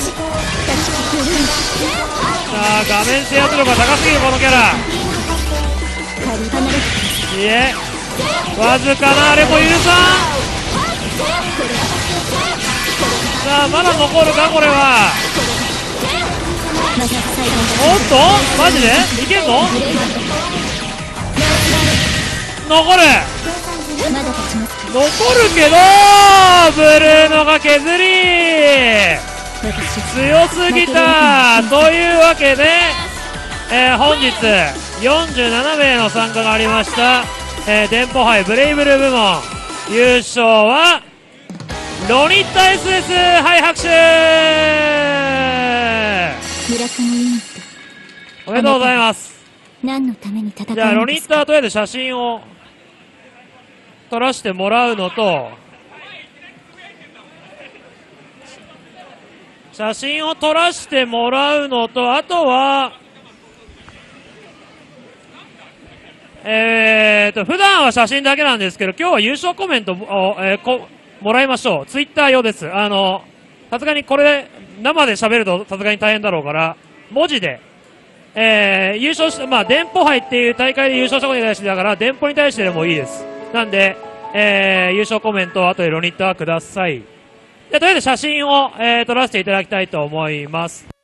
あ画面制圧力が高すぎるこのキャラ。いえわずかなあれも許さん。さあまだ残るかこれは。おっとマジでいけんの。残る残るけどブルーノが削り強すぎた。というわけで、えー、本日よんじゅうななめいの参加がありました、えー、電報杯ブレイブルー部門優勝はロニッタ エスエス。はい拍手おめでとうございます。 何のために戦うのですか。 じゃあロニッターとりあえず写真を撮らせてもらうのと写真を撮らせてもらうのとあとはえーと普段は写真だけなんですけど今日は優勝コメントを、えー、こもらいましょう。ツイッター用です。あのさすがにこれで生で喋るとさすがに大変だろうから文字でえー、優勝した、まあ、電報杯っていう大会で優勝したことに対してだから、電報に対してでもいいです。なんで、えー、優勝コメントを後でロニッターください。で、とりあえず写真を、えー、撮らせていただきたいと思います。